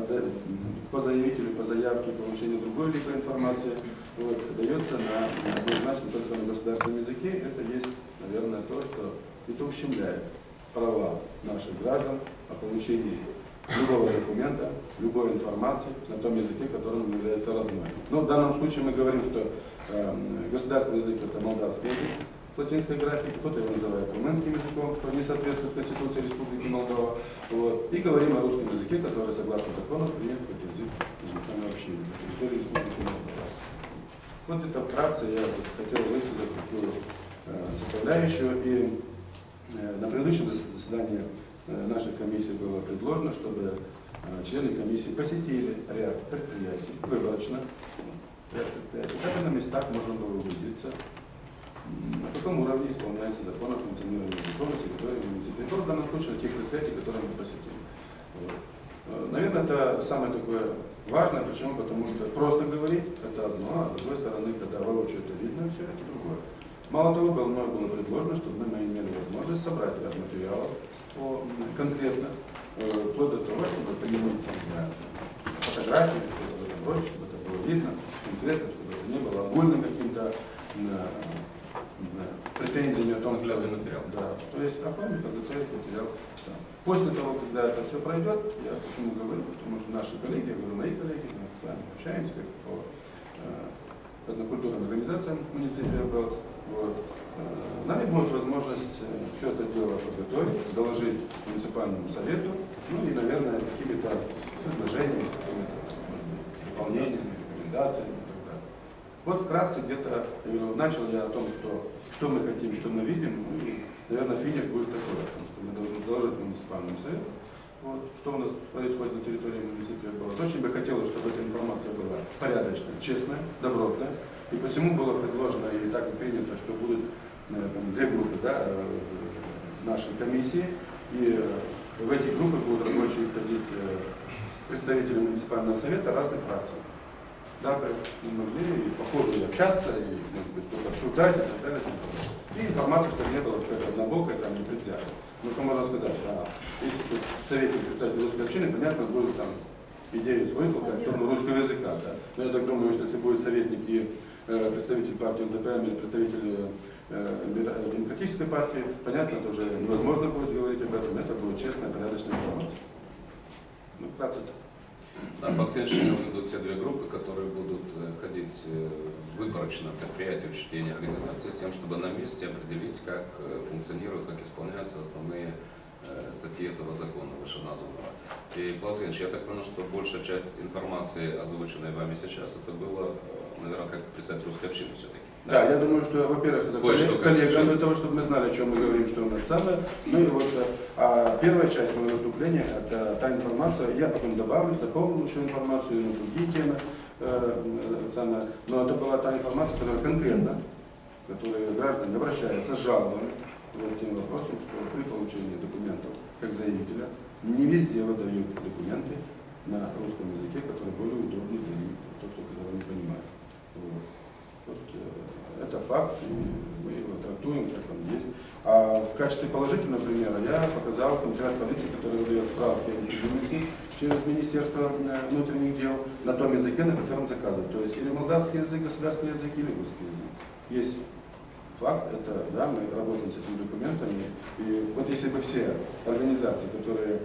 S3: по заявителю, по заявке, получение другой-либо информации, вот, дается однозначно только на государственном языке. Это есть, наверное, то, что это ущемляет права наших граждан о получении любого документа, любой информации на том языке, которым он является родной. Но в данном случае мы говорим, что государственный язык это молдавский язык с латинской графикой, кто-то его называет румынским языком, что не соответствует Конституции Республики Молдова. Вот. И говорим о русском языке, который согласно закону принят как язык межнационального общения на территории Республики Молдова. Вот это вкратце я хотел высказать такую составляющую. И на предыдущем заседании нашей комиссии было предложено, чтобы члены комиссии посетили ряд предприятий выборочно. Как на местах можно было убедиться, на каком уровне исполняется закон о функционировании языков на территории муниципалитета. В данном случае тех предприятий, которые мы посетили. Вот. Наверное, это самое такое важное. Почему? Потому что просто говорить это одно, а с другой стороны, когда воочию это видно, все это другое. Мало того, мною было предложено, чтобы мы имели возможность собрать ряд материалов конкретно, вплоть до того, чтобы применить фотографии, чтобы это было видно, конкретно, чтобы это не было огульным каким-то претензиями о том,
S5: наглядный материал.
S3: Да, что есть оформить, подготовить материал там. После того, когда это все пройдет, я почему говорю, потому что наши коллеги, я говорю, мои коллеги, мы с вами общаемся как по этнокультурным организациям муниципия Белц. Вот. Нами будет возможность все это дело подготовить, доложить муниципальному совету, ну и, наверное, какими-то предложениями, дополнениями, рекомендациями и так далее. Вот вкратце где-то начал я о том, что мы хотим, что мы видим, ну и, наверное, финиш будет такой, потому что мы должны доложить муниципальному совету, вот, что у нас происходит на территории муниципия Белц. Очень бы хотелось, чтобы эта информация была порядочная, честная, добротная, и посему было предложено и так и принято, что будут две группы, да, нашей комиссии, и в эти группы будут рабочие ходить представители муниципального совета разных фракций, дабы мы могли по ходу общаться, и, может быть, что-то обсуждать и так далее. И информация, чтобы не было какая-то однобокая, там, не предвзятая. Ну, что можно сказать, что если тут советник представитель русской общины, понятно, будут там идею свою толкать в сторону русского языка, да. Но я так думаю, что если будет советник и представитель партии НДПМ или представитель демократической партии, понятно, это уже невозможно будет говорить об этом, это будет честная, порядочная информация. Ну, вкратце.
S5: Да, по Ксеншину ведут те две группы, которые будут ходить выборочно в предприятия, учреждения, организации, с тем, чтобы на месте определить, как функционируют, как исполняются основные статьи этого закона вышеназванного. И, Павел Алексеевич, я так понял, что большая часть информации, озвученной вами сейчас, это было, наверное, как представитель русской общины все-таки.
S3: Да, я думаю, что, во-первых, это коллегам для того, чтобы мы знали, о чем мы говорим, что мы самое. Ну и вот, первая часть моего выступления, это та информация, я потом добавлю, дополню еще информацию на другие темы, но это была та информация, которая конкретно, которая граждане обращаются с жалобами вот тем вопросом, что при получении документов как заявителя не везде выдают документы на русском языке, которые более удобны для них, тот, кто не понимает. Вот, это факт, и мы его трактуем, как он есть. А в качестве положительного примера я показал комиссариат полиции, который выдает справки о судимости через Министерство внутренних дел на том языке, на котором заказывают. То есть или молдавский язык, государственный язык, или русский язык. Есть факт, это, да, мы работаем с этими документами. И вот если бы все организации, которые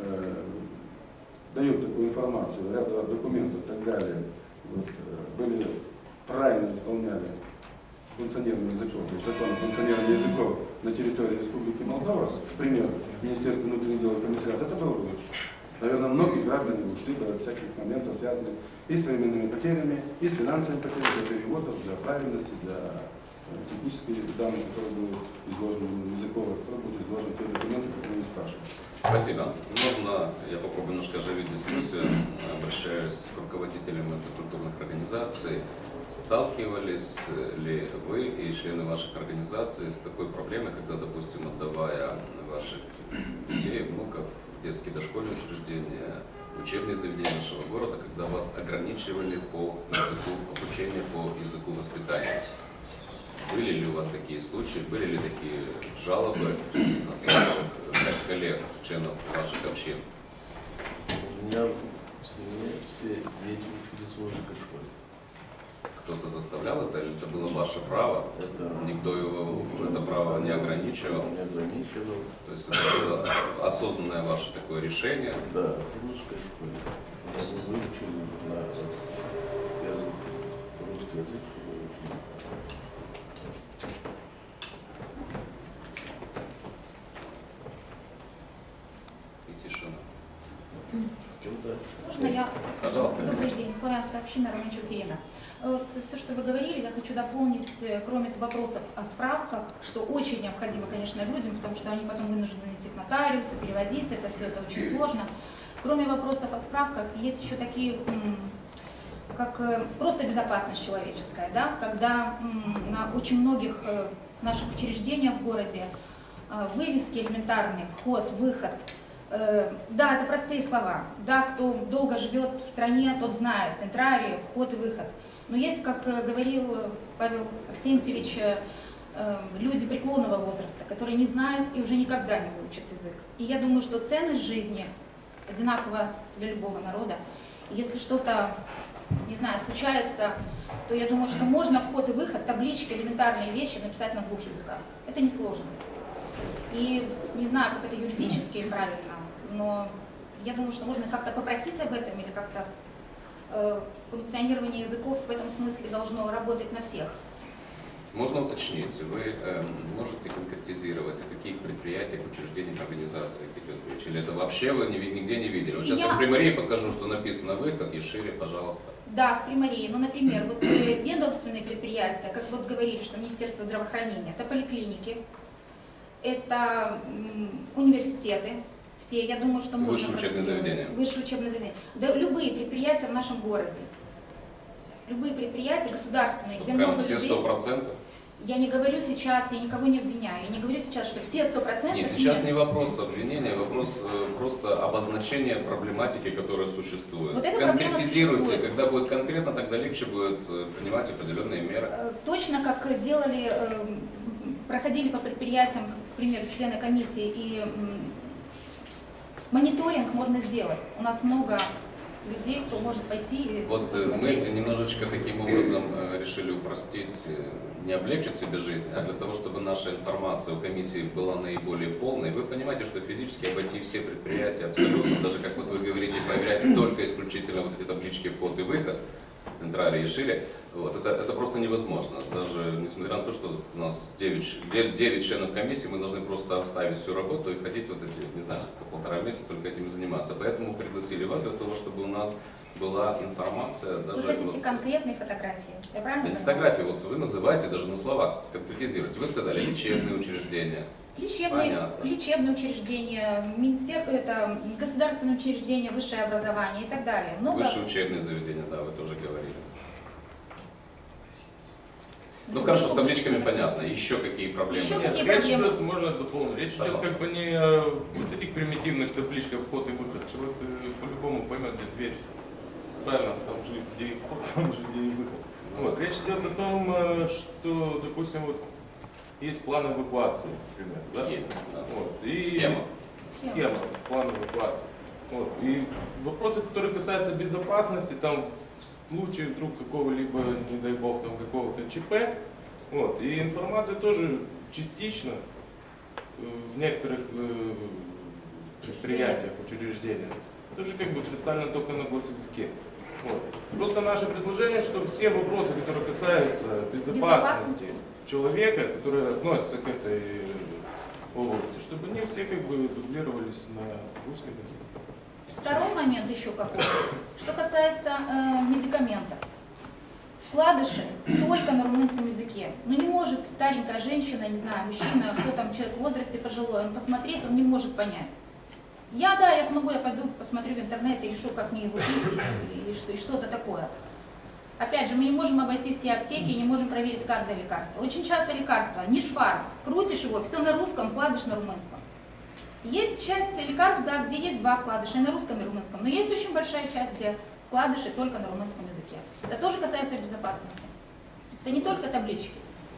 S3: дают такую информацию, ряд документов и так далее, вот, были правильно исполняли функционирование языков, то есть закон о функционировании языков на территории Республики Молдова, к примеру, Министерство внутренних дел и комиссариат, это было бы лучше. Наверное, многие граждане ушли бы от всяких моментов, связанных и с временными потерями, и с финансовыми потерями для переводов, для правильности, для технических данных, которые будут изложены, языковых, которые будут изложены те документы, которые не спрашивают.
S5: Спасибо. Можно я попробую немножко оживить дискуссию, обращаюсь к руководителям культурных организаций. Сталкивались ли вы и члены ваших организаций с такой проблемой, когда, допустим, отдавая ваших детей, внуков в детские дошкольные учреждения, учебные заведения нашего города, когда вас ограничивали по языку обучения, по языку воспитания? Были ли у вас такие случаи, были ли такие жалобы от ваших коллег, членов ваших общин?
S9: У меня в семье все дети учились в русской школе.
S5: Кто-то заставлял это, или это было ваше право? Никто его это право не ограничивал?
S9: Не ограничивал.
S5: То есть это было осознанное ваше такое решение?
S9: Да, в русской школе. Чтобы выучили на язык, русский язык, чтобы выучили.
S5: И тишина.
S10: Можно я?
S5: Пожалуйста.
S10: Добрый день, славянская община, Романчук Ирина. Вот все, что вы говорили, я хочу дополнить, кроме вопросов о справках, что очень необходимо, конечно, людям, потому что они потом вынуждены идти к нотариусу, переводить, это все это очень сложно. Кроме вопросов о справках, есть еще такие, как просто безопасность человеческая, да? Когда на очень многих наших учреждениях в городе вывески элементарные, вход, выход. Да, это простые слова. Да, кто долго живет в стране, тот знает. Энтрарий, вход и выход. Но есть, как говорил Павел Аксентьевич, люди преклонного возраста, которые не знают и уже никогда не выучат язык. И я думаю, что ценность жизни одинакова для любого народа. Если что-то, не знаю, случается, то я думаю, что можно вход и выход, таблички, элементарные вещи написать на 2 языках. Это несложно. И не знаю, как это юридически правильно, но я думаю, что можно как-то попросить об этом или как-то функционирование языков в этом смысле должно работать на всех.
S5: Можно уточнить, вы можете конкретизировать, о каких предприятиях, учреждениях, организациях идет речь? Или это вообще вы нигде не видели? Вот сейчас я в Приморье покажу, что написано «выход», Ешире, пожалуйста.
S10: Да, в Приморье. Ну, например, вот ведомственные предприятия, как вот говорили, что Министерство здравоохранения, это поликлиники, это университеты. Все, я думаю, что можно...
S5: Высшие учебные заведения.
S10: Высшие учебные заведения. Да, любые предприятия в нашем городе. Любые предприятия государственные,
S5: что,
S10: где
S5: прям
S10: много
S5: все
S10: людей.
S5: 100%?
S10: Я не говорю сейчас, я никого не обвиняю. Я не говорю сейчас, что все 100%.
S5: Нет, сейчас не вопрос обвинения, вопрос просто обозначения проблематики, которая существует.
S10: Вот эта
S5: конкретизируйте,
S10: существует.
S5: когда будет конкретно, тогда легче будет принимать определенные меры.
S10: Точно как делали, проходили по предприятиям, к примеру, члены комиссии, и мониторинг можно сделать. У нас много людей, кто может пойти и
S5: вот
S10: посмотреть.
S5: мы немножечко таким образом решили упростить, не облегчить себе жизнь, а для того, чтобы наша информация у комиссии была наиболее полной. Вы понимаете, что физически обойти все предприятия абсолютно, даже как вот вы говорите, проверять только исключительно вот эти таблички вход и выход, Энтраре и Шире, вот, это просто невозможно. Даже несмотря на то, что у нас 9 членов комиссии, мы должны просто оставить всю работу и ходить вот эти, не знаю, по 1,5 месяца только этим заниматься. Поэтому пригласили вас для того, чтобы у нас была информация. Даже
S10: вы хотите
S5: вот,
S10: конкретные фотографии? Я правильно понимаю?
S5: фотографии, вот вы называете даже на словах, конкретизируете. Вы сказали лечебные учреждения.
S10: Лечебные учреждения, это государственные учреждения, высшее образование и так далее.
S5: Высшие учебные заведения, да, вы тоже говорили. Ну хорошо, с табличками понятно. Еще какие проблемы?
S10: Еще
S11: Нет,
S10: какие
S11: речь
S10: проблемы?
S11: идет, можно дополнить, речь идет как бы не о вот этих примитивных табличках вход и выход. Человек по-любому поймет, где дверь. Правильно, там же где и вход, там же где и выход. Вот. Речь идет о том, что, допустим, вот есть план эвакуации, например. Да?
S5: Есть, да.
S11: Вот. И
S5: Схема.
S11: План эвакуации. Вот. И вопросы, которые касаются безопасности, там в случае вдруг какого-либо, не дай бог, там какого-то ЧП, вот. И информация тоже частично в некоторых предприятиях, учреждениях, тоже как бы представлено только на госязыке. Вот. Просто наше предложение, что все вопросы, которые касаются безопасности человека, которые относятся к этой области, чтобы они все как бы дублировались на русском языке.
S10: Второй момент еще какой. Что касается медикаментов. Вкладыши только на румынском языке. Ну не может старенькая женщина, не знаю, мужчина, кто там человек в возрасте пожилой, он посмотреть, он не может понять. Я смогу, я пойду посмотрю в интернет и решу, как мне его пить и что-то такое. Опять же, мы не можем обойти все аптеки и не можем проверить каждое лекарство. Очень часто лекарство, нишфар, крутишь его, все на русском, вкладыш на румынском. Есть часть лекарств, да, где есть 2 вкладыша, и на русском и румынском, но есть очень большая часть, где вкладыши только на румынском языке. Это тоже касается безопасности. Это не только таблички.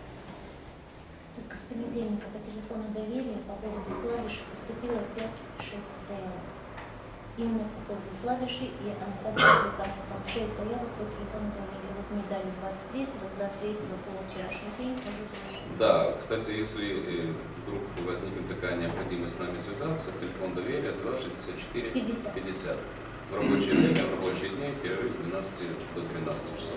S4: Только с понедельника по телефону доверия по поводу вкладышей поступило 5-6 заявок. Именно по поводу вкладышей и онкологических лекарств. 6 заявок по телефону доверия. Вот мне дали 23-го, с 23-го по вчерашний день хожу за решением.
S5: Да, кстати, если вдруг возникнет такая необходимость с нами связаться, телефон доверия 264 50. В рабочее время, в рабочие дни, перерыв с 12 до 13 часов.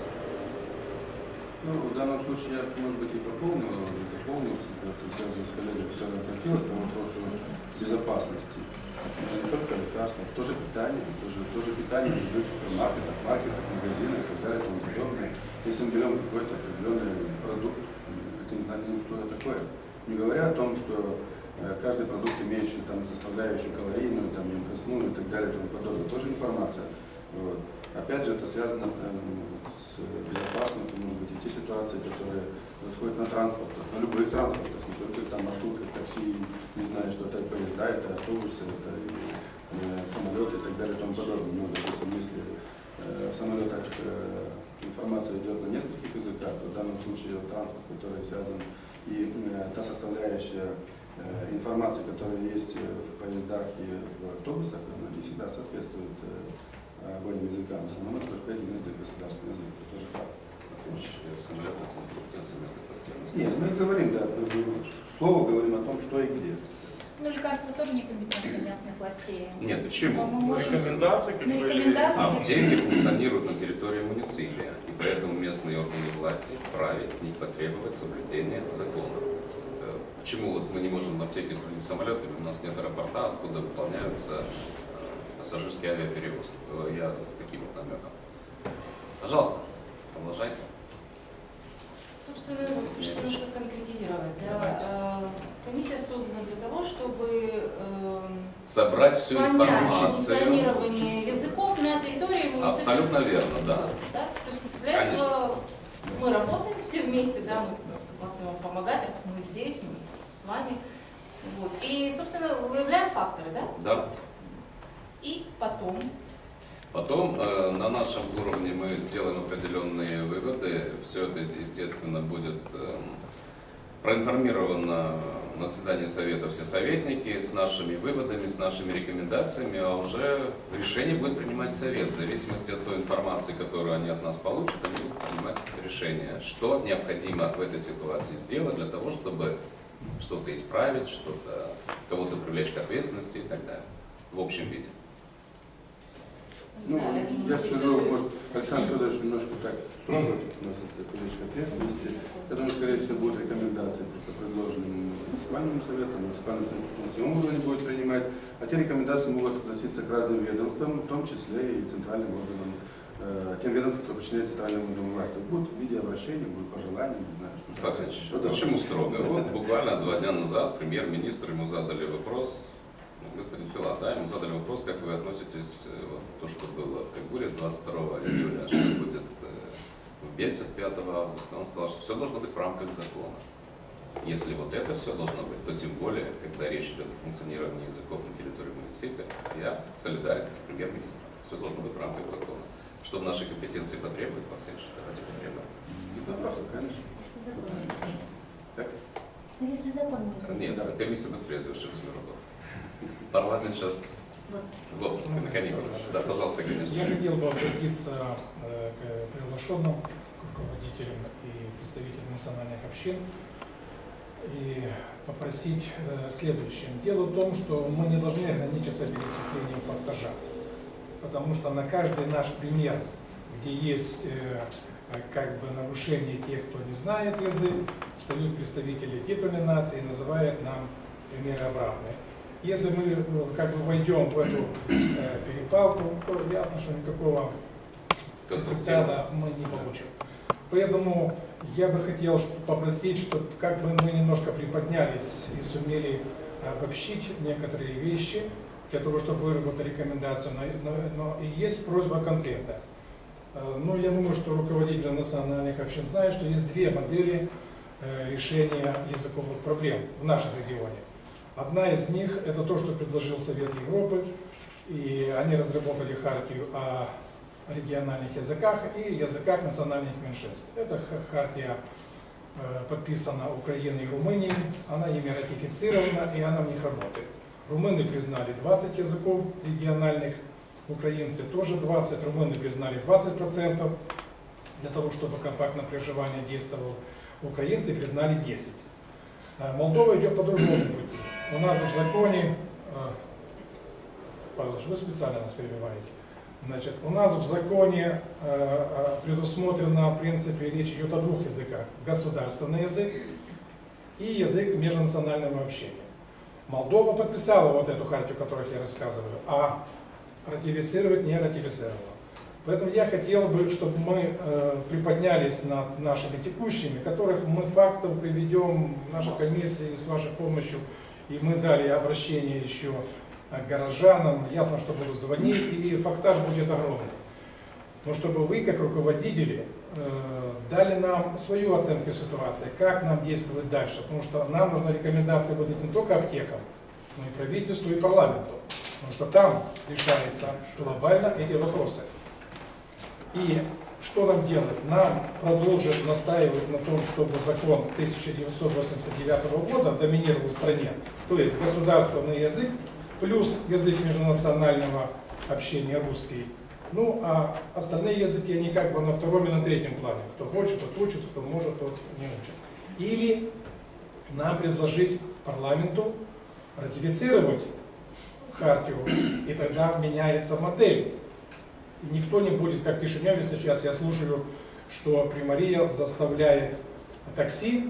S3: Ну, в данном случае я, может быть, и дополнил, связанный с коллегой, который обратилась по вопросу безопасности. Не только лекарства, тоже питание, тоже питание в супермаркетах, маркетах, магазинах и так далее, и тому подобное. Если мы берем какой-то определенный продукт, это не знаем, что это такое. Не говоря о том, что каждый продукт, имеющий там составляющую калорийную, там, емкостную и так далее, и тому подобное, тоже информация. Вот. Опять же, это связано с безопасностью, может быть, и те ситуации, которые происходят на транспортах, на любых транспортах, не только там маршрутках, такси, не знаю, что это поезда, это автобусы, это самолеты и так далее, и тому подобное. Ну, допустим, если в самолетах информация идет на нескольких языках, то в данном случае транспорт, который связан, и та составляющая информации, которая есть в поездах и в автобусах, она не всегда соответствует обоим языкам. В основном это только один язык, государственный язык, это тоже факт.
S5: Самолет — это компетенция местных властей.
S3: Нет, мы говорим, да, слово говорим о том, что и где.
S10: Ну, лекарства тоже не компетенция местных властей.
S5: Нет, почему?
S10: Мы можем-
S11: Рекомендации, как
S10: На
S11: бы,
S10: рекомендации.
S5: Аптеки функционируют на территории муниципия, и поэтому местные органы власти вправе с них потребовать соблюдения закона. Почему вот мы не можем в аптеке следить самолетами, у нас нет аэропорта, откуда выполняются пассажирские авиаперевозки? Я с таким вот намеком. Пожалуйста, продолжайте.
S7: Собственно, хочется немножко конкретизировать. Да? Комиссия создана для того, чтобы
S5: Собрать всю
S7: понять
S5: информацию.
S7: функционирование языков на территории муниципалитета.
S5: Абсолютно верно, да.
S7: Да? То есть для этого мы работаем все вместе, да, мы согласны вам помогать, раз мы здесь, мы с вами. Вот. И, собственно, выявляем факторы, да?
S5: Да.
S7: И потом.
S5: Потом на нашем уровне мы сделаем определенные выводы. Все это, естественно, будет проинформировано на заседании совета все советники с нашими выводами, с нашими рекомендациями, а уже решение будет принимать совет. В зависимости от той информации, которую они от нас получат, они будут принимать решение, что необходимо в этой ситуации сделать для того, чтобы что-то исправить, что-то, кого-то привлечь к ответственности и так далее, в общем виде.
S3: Ну, я скажу, может, Александр Федорович немножко так строго относится к привлечь к ответственности. Я думаю, скорее всего, будут рекомендации, просто предложенные муниципальным советом, муниципальным советом на всем уровне будет принимать. А те рекомендации могут относиться к разным ведомствам, в том числе и центральным органам, тем ведомствам, которые подчиняются центральному органу власти. Будут в виде обращений, будут пожелания, не знаю, что.
S5: Почему строго? Вот буквально 2 дня назад премьер-министр, ему задали вопрос, господин Филат, да, ему задали вопрос, как вы относитесь вот, то, что было в Кагуре 22 июля, что будет в Бельцах 5 августа. Он сказал, что все должно быть в рамках закона. Если вот это все должно быть, то тем более, когда речь идет о функционировании языков на территории муниципия, я солидарен с премьер-министром. Все должно быть в рамках закона. Что в нашей компетенции потребует, Максим, давайте потребуем.
S3: Не вопрос, конечно.
S5: Так?
S4: Ну, если закон не
S5: Нет, комиссия быстрее завершит свою работу. Парламент сейчас в отпуске, наконец. Да, пожалуйста, конечно.
S1: Я хотел бы обратиться к приглашенным, к руководителям и представителям национальных общин и попросить следующее. Дело в том, что мы не должны ограничиться перечислением фактажа, потому что на каждый наш пример, где есть как бы нарушение тех, кто не знает язык, встают представители титульной нации и называют нам примеры обратные. Если мы как бы войдем в эту перепалку, то ясно, что никакого результата мы не получим. Поэтому я бы хотел попросить, чтобы как бы мы немножко приподнялись и сумели обобщить некоторые вещи, для того, чтобы выработать рекомендацию, но и есть просьба конкретная. Ну, я думаю, что руководители национальных общин знают, что есть 2 модели решения языковых проблем в нашем регионе. Одна из них – это то, что предложил Совет Европы, и они разработали хартию о региональных языках и языках национальных меньшинств. Эта хартия подписана Украиной и Румынией, она ими ратифицирована, и она в них работает. Румыны признали 20 языков региональных, украинцы тоже 20, румыны признали 20%, для того, чтобы компактное проживание действовало, украинцы признали 10%. Молдова идет по другому пути. У нас в законе, Павел, вы специально нас перебиваете, значит, у нас в законе предусмотрено, в принципе, речь идет о 2 языках. Государственный язык и язык межнационального общения. Молдова подписала вот эту хартию, о которой я рассказываю, а ратифицировать не ратифицировала. Поэтому я хотел бы, чтобы мы приподнялись над нашими текущими, которых мы фактов приведем в нашей комиссии с вашей помощью, и мы дали обращение еще к горожанам, ясно, что будут звонить, и фактаж будет огромный. Но чтобы вы, как руководители, дали нам свою оценку ситуации, как нам действовать дальше, потому что нам нужна рекомендация выдать не только аптекам, но и правительству, и парламенту, потому что там решаются глобально эти вопросы. И что нам делать? Нам продолжить настаивать на том, чтобы закон 1989 года доминировал в стране, то есть государственный язык плюс язык межнационального общения русский Ну, а остальные языки, они как бы на втором и на третьем плане. Кто хочет, тот учит, кто может, тот не учит. Или нам предложить парламенту ратифицировать хартию, и тогда меняется модель. И никто не будет, как в Кишиневе сейчас я слушаю, что Примария заставляет такси,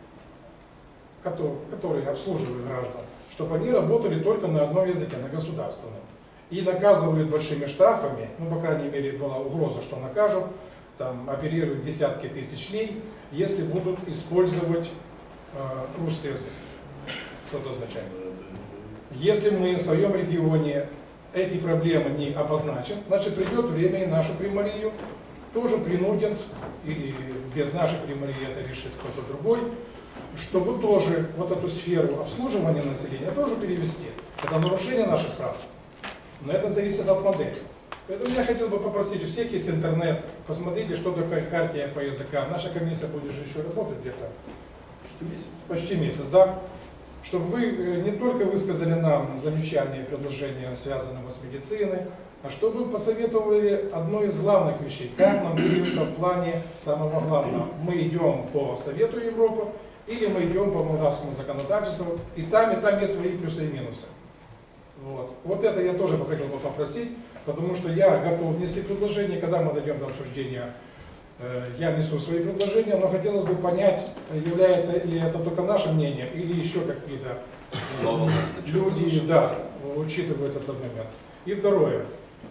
S1: которые обслуживают граждан, чтобы они работали только на одном языке, на государственном. И наказывают большими штрафами, ну, по крайней мере, была угроза, что накажут, там, оперируют десятки тысяч лей, если будут использовать русский язык. Что это означает? Если мы в своем регионе эти проблемы не обозначим, значит, придет время и нашу Примарию тоже принудят, или без нашей Примарии это решит кто-то другой, чтобы тоже вот эту сферу обслуживания населения тоже перевести. Это нарушение наших прав. Но это зависит от модели. Поэтому я хотел бы попросить, у всех есть интернет, посмотрите, что такое хартия по языкам. Наша комиссия будет же еще работать где-то почти месяц, да? Чтобы вы не только высказали нам замечания и предложения, связанные с медициной, а чтобы посоветовали одно из главных вещей, как нам двигаться в плане самого главного. Мы идем по Совету Европы или мы идем по молдавскому законодательству, и там есть свои плюсы и минусы. Вот это я тоже бы хотел попросить, потому что я готов внести предложение, когда мы дойдем до обсуждения, я внесу свои предложения, но хотелось бы понять, является ли это только нашим мнением, или еще какие-то люди, да, учитывают этот момент. И второе.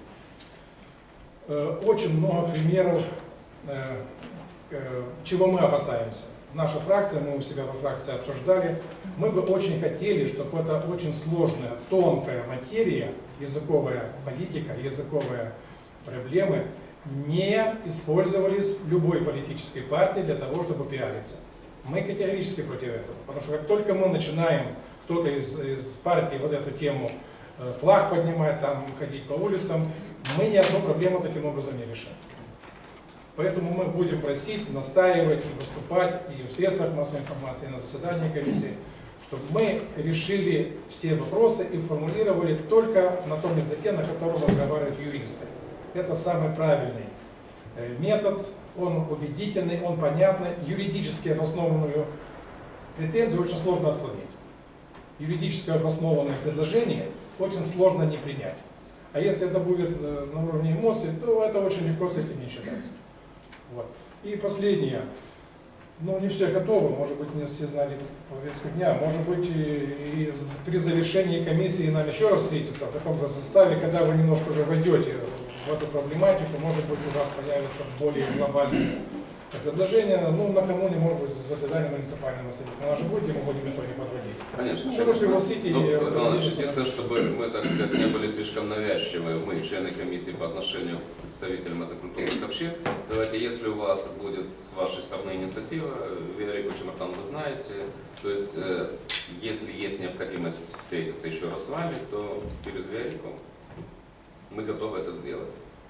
S1: Очень много примеров, чего мы опасаемся. Наша фракция, мы у себя во фракции обсуждали, мы бы очень хотели, чтобы эта очень сложная, тонкая материя, языковая политика, языковые проблемы не использовались любой политической партией для того, чтобы пиариться. Мы категорически против этого, потому что как только мы начинаем, кто-то из партии вот эту тему флаг поднимать, там ходить по улицам, мы ни одну проблему таким образом не решим. Поэтому мы будем просить, настаивать и выступать и в средствах массовой информации, и на заседании комиссии, чтобы мы решили все вопросы и формулировали только на том языке, на котором разговаривают юристы. Это самый правильный метод, он убедительный, он понятный, юридически обоснованную претензию очень сложно отклонить. Юридически обоснованное предложение очень сложно не принять. А если это будет на уровне эмоций, то это очень легко с этим не считается. Вот. И последнее. Ну, не все готовы, может быть, не все знали повестку дня. Может быть, при завершении комиссии нам еще раз встретиться в таком же составе, когда вы немножко уже войдете в эту проблематику, может быть, у вас появятся более глобальные предложения. Ну, накануне, может быть, заседание муниципального совета. У нас же будет, мы будем это не подводить.
S5: Конечно.
S1: Чтобы пригласить
S5: единственное, чтобы мы, так сказать, не были слишком навязчивы, мы, члены комиссии, по отношению к представителям этнокультурных общин. Давайте, если у вас будет с вашей стороны инициатива, Виолетта Чемартан, вы знаете, то есть, если есть необходимость встретиться еще раз с вами, то через Виолетту мы готовы это сделать.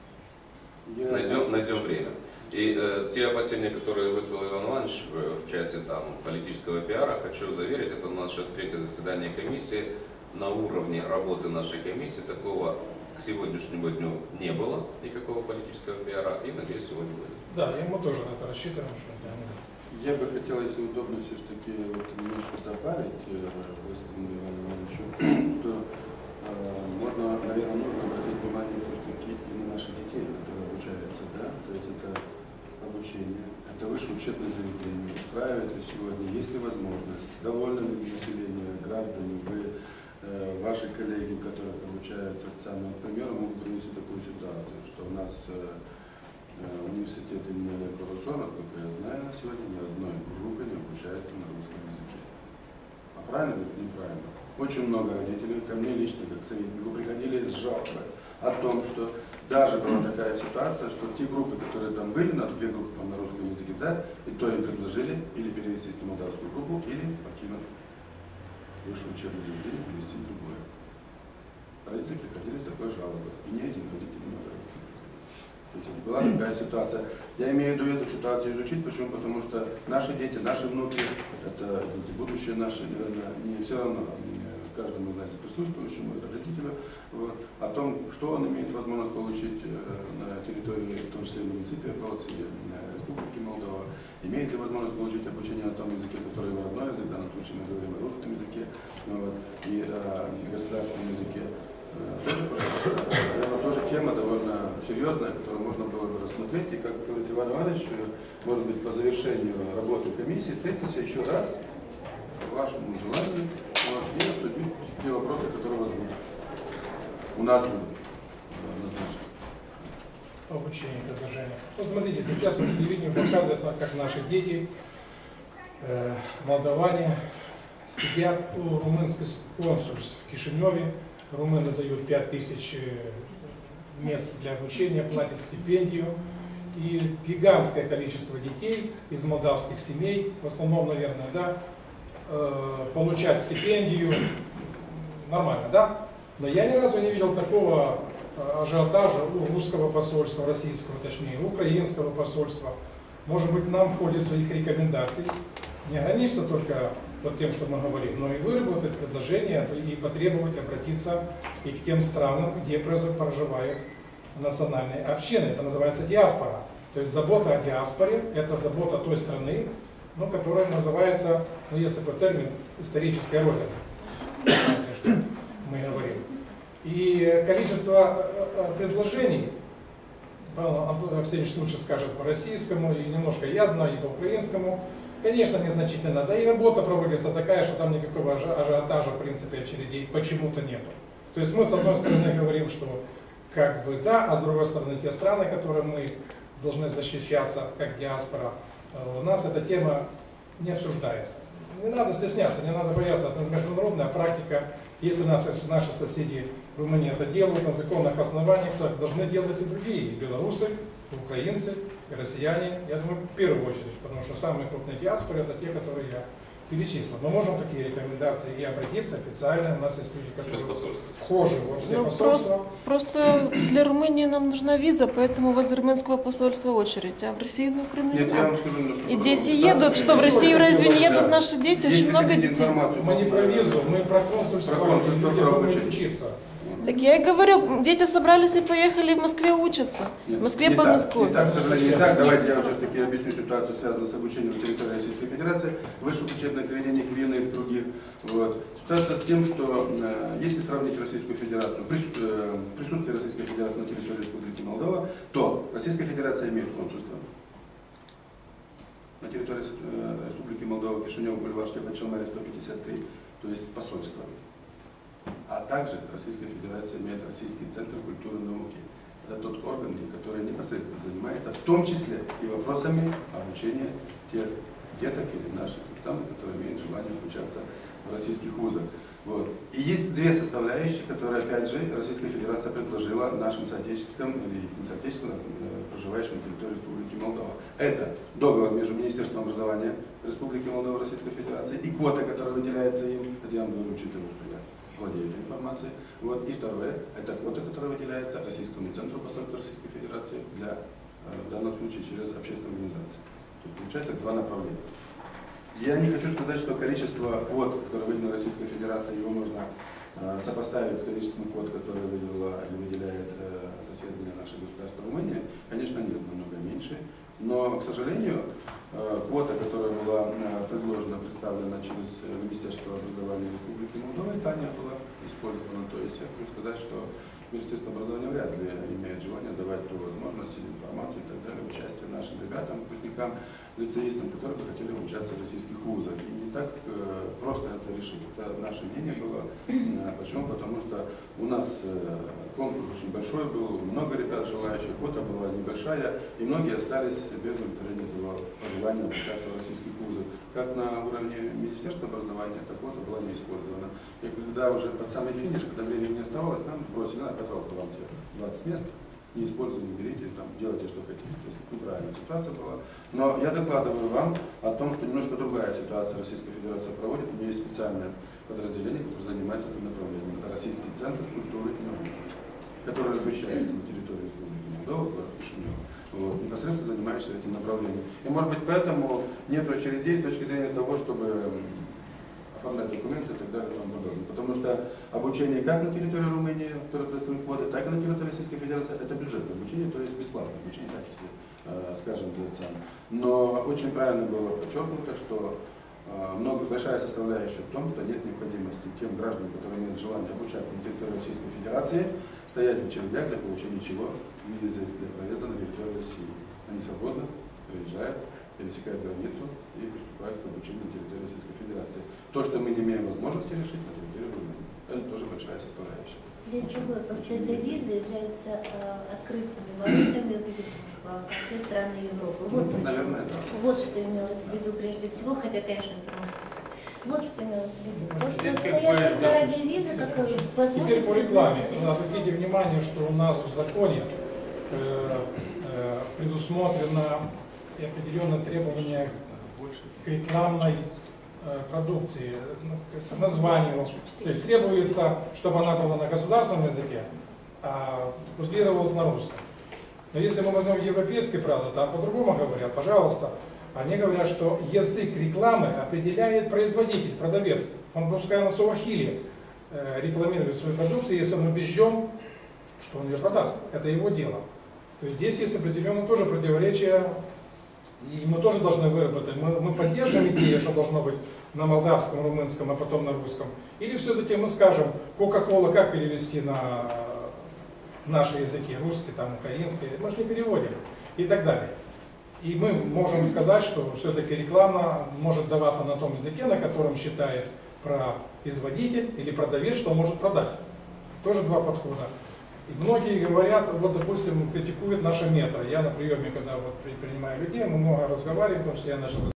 S5: Найдем время. И те опасения, которые высказал Иван Иванович в части политического пиара, хочу заверить, это у нас сейчас третье заседание комиссии. На уровне работы нашей комиссии такого к сегодняшнему дню не было, никакого политического пиара, и, надеюсь, сегодня будет.
S1: Да, и мы тоже на это рассчитываем.
S3: Я бы хотел, если удобно, все-таки немножко добавить высказанному Ивану Ивановичу, то можно, наверное, нужно обратить внимание все-таки и на наших детей, которые обучаются, да, то есть это обучение, это высшее учебное заведение, устраивает ли сегодня, есть ли возможность, довольны ли население, граждане, вы, ваши коллеги, которые обучаются, например, могут принести такую ситуацию, что у нас университет имени Олега Парусона, как я знаю, сегодня ни одной группы не обучается на русском языке. А правильно или неправильно? Очень много родителей, ко мне лично, как советнику, приходили с жалобой о том, что даже была такая ситуация, что те группы, которые там были, на две группы на русском языке, да, и то им предложили или перевестись на молдавскую группу, или покинуть высшее учебное заведение, перевести в другое. Родители приходили с такой жалобой, и ни один родитель не мог. Была такая ситуация. Я имею в виду эту ситуацию изучить, почему? Потому что наши дети, наши внуки, это будущее наше, наверное, не все равно каждому из нас присутствующему, родителю, вот, о том, что он имеет возможность получить на территории, в том числе в муниципе Республики Молдова, имеет ли возможность получить обучение на том языке, который его родной язык, в данном случае мы говорим о русском языке, вот, и государственном языке. Это тоже тема довольно серьезная, которую можно было бы рассмотреть. И, как говорит Иван Иванович, может быть, по завершению работы комиссии встретиться еще раз по вашему желанию, вот, и обсудить те вопросы, которые у вас будут. У нас будут однозначно.
S1: Обучение, предложение. Посмотрите, сейчас по телевидению показывают, как наши дети, молдаване, сидят у румынских консульств в Кишиневе. Румыны дают 5000 мест для обучения, платят стипендию. И гигантское количество детей из молдавских семей, в основном, наверное, да, получать стипендию. Нормально, да? Но я ни разу не видел такого ажиотажа у русского посольства, российского, точнее, украинского посольства. Может быть, нам в ходе своих рекомендаций не ограничиться только вот тем, что мы говорим, но и выработать предложение и потребовать обратиться и к тем странам, где проживают национальные общины. Это называется диаспора. То есть забота о диаспоре – это забота той страны, ну, которая называется, ну, есть такой термин, историческая родина, что мы говорим. И количество предложений, Павел Арсеньевич лучше скажет по-российскому, и немножко я знаю, и по-украинскому, конечно, незначительно. Да и работа проводится такая, что там никакого ажиотажа, в принципе, очередей почему-то нету. То есть мы, с одной стороны, говорим, что как бы да, а с другой стороны, те страны, которые мы должны защищаться, как диаспора, у нас эта тема не обсуждается. Не надо стесняться, не надо бояться. Это международная практика. Если наши соседи в Румынии это делают на законных основаниях, то должны делать и другие, и белорусы, и украинцы, и россияне. Я думаю, в первую очередь, потому что самые крупные диаспоры это те, которые я перечислил. Мы можем такие рекомендации и обратиться официально. У нас есть люди, которые вхожи во все посольства.
S2: Просто для Румынии нам нужна виза, поэтому возле румынского посольства очередь, а в Россию, на Украину
S3: нет. Я вам скажу немножко.
S2: И дети едут, что в Россию разве не едут наши дети? Очень много детей.
S1: Мы не про визу, мы про консульство, люди будут учиться.
S2: Так я и говорю, дети собрались и поехали в Москве учатся.
S3: Нет,
S2: в Москве
S3: не
S2: Подмосковье.
S3: Так, к сожалению, не так. Давайте я вам все-таки объясню ситуацию, связанную с обучением на территории Российской Федерации, в высших учебных заведениях Вены и других. Вот. Ситуация с тем, что если сравнить Российскую Федерацию, присутствие Российской Федерации на территории Республики Молдова, то Российская Федерация имеет консульство на территории Республики Молдова, Кишинев, бульвар Штефана Челмари, 153, то есть посольство. А также Российская Федерация имеет Российский центр культуры и науки. Это тот орган, который непосредственно занимается, в том числе и вопросами обучения тех деток или наших самых, которые имеют желание обучаться в российских вузах. Вот. И есть две составляющие, которые, опять же, Российская Федерация предложила нашим соотечественникам или не соотечественникам, проживающим на территории Республики Молдова. Это договор между Министерством образования Республики Молдова и Российской Федерации и квота, которая выделяется им, это я вам говорю, учитывая, что я владею этой информацией. Вот. И второе, это квота, которая выделяется Российскому центру посольства Российской Федерации для, в данном случае, через общественную организацию. Тут получается два направления. Я не хочу сказать, что количество квот, которые выделила Российская Федерация, его можно сопоставить с количеством квот, которые выделила или выделяет соседняя наша государство Румыния. Конечно, нет, намного меньше. Но, к сожалению, квота, которая была предложена, представлена через Министерство образования Республики Молдова, та не была использована. То есть я хочу сказать, что Министерство образования вряд ли имеет желание давать ту возможность, информацию и так далее, участие нашим ребятам, выпускникам, лицеистам, которые бы хотели обучаться в российских вузах. И не так просто это решить. Это наше мнение было. Почему? Потому что у нас конкурс очень большой был, много ребят желающих, квота была небольшая, и многие остались без удовлетворения этого пожелания обучаться в российских вузах. Как на уровне Министерства образования, эта квота была не использована. И когда уже под самый финиш, когда времени не оставалось, нам бросили, пожалуйста, вам 20 мест, не используйте, не берите, там, делайте, что хотите. То есть неправильная ситуация была. Но я докладываю вам о том, что немножко другая ситуация Российская Федерация проводит. У нее есть специальное подразделение, которое занимается этим направлением. Это Российский центр культуры и науки, который размещается на территории Республики Молдова, город Кишинев. Вот, непосредственно занимаешься этим направлением. И может быть поэтому нет очередей с точки зрения того, чтобы оформлять документы и так далее и тому подобное. Потому что обучение как на территории Румынии, которое представляет квоты, так и на территории Российской Федерации это бюджетное обучение, то есть бесплатное обучение, так если скажем, но очень правильно было подчеркнуто, что большая составляющая в том, что нет необходимости тем гражданам, которые имеют желание обучаться на территории Российской Федерации, стоять в очередях для получения чего? Визы для проезда на территорию России. Они свободно приезжают, пересекают границу и приступают к обучению на территории Российской Федерации. То, что мы не имеем возможности решить на территории Румынии, это тоже большая составляющая.
S4: Здесь другое, просто эта виза является открытыми воротами во все страны Европы. Вот,
S3: наверное, да.
S4: Вот что имелось в виду прежде всего, хотя, конечно, информация. Вот что имелось в виду. То, что
S11: Здесь
S4: стоят ради визы, как возможность...
S1: Теперь по рекламе. Обратите внимание, что у нас в законе предусмотрено и определенное требование к рекламной продукции, к названию. То есть требуется, чтобы она была на государственном языке, а курсировалась на русском. Но если мы возьмем европейские правила, там по-другому говорят, пожалуйста, они говорят, что язык рекламы определяет производитель, продавец. Он пускай на суахили рекламирует свою продукцию, если он убежден, что он ее продаст. Это его дело. То есть здесь есть определенное тоже противоречие, и мы тоже должны выработать. Мы поддерживаем идею, что должно быть на молдавском, румынском, а потом на русском. Или все-таки мы скажем, Кока-кола как перевести на наши языки, русский, там, украинский, мы же не переводим, и так далее. И мы можем сказать, что все-таки реклама может даваться на том языке, на котором считает производитель или продавец, что он может продать. Тоже два подхода. И многие говорят, вот, допустим, критикуют наше метро. Я на приеме, когда вот принимаю людей, мы много разговариваем, потому что я начал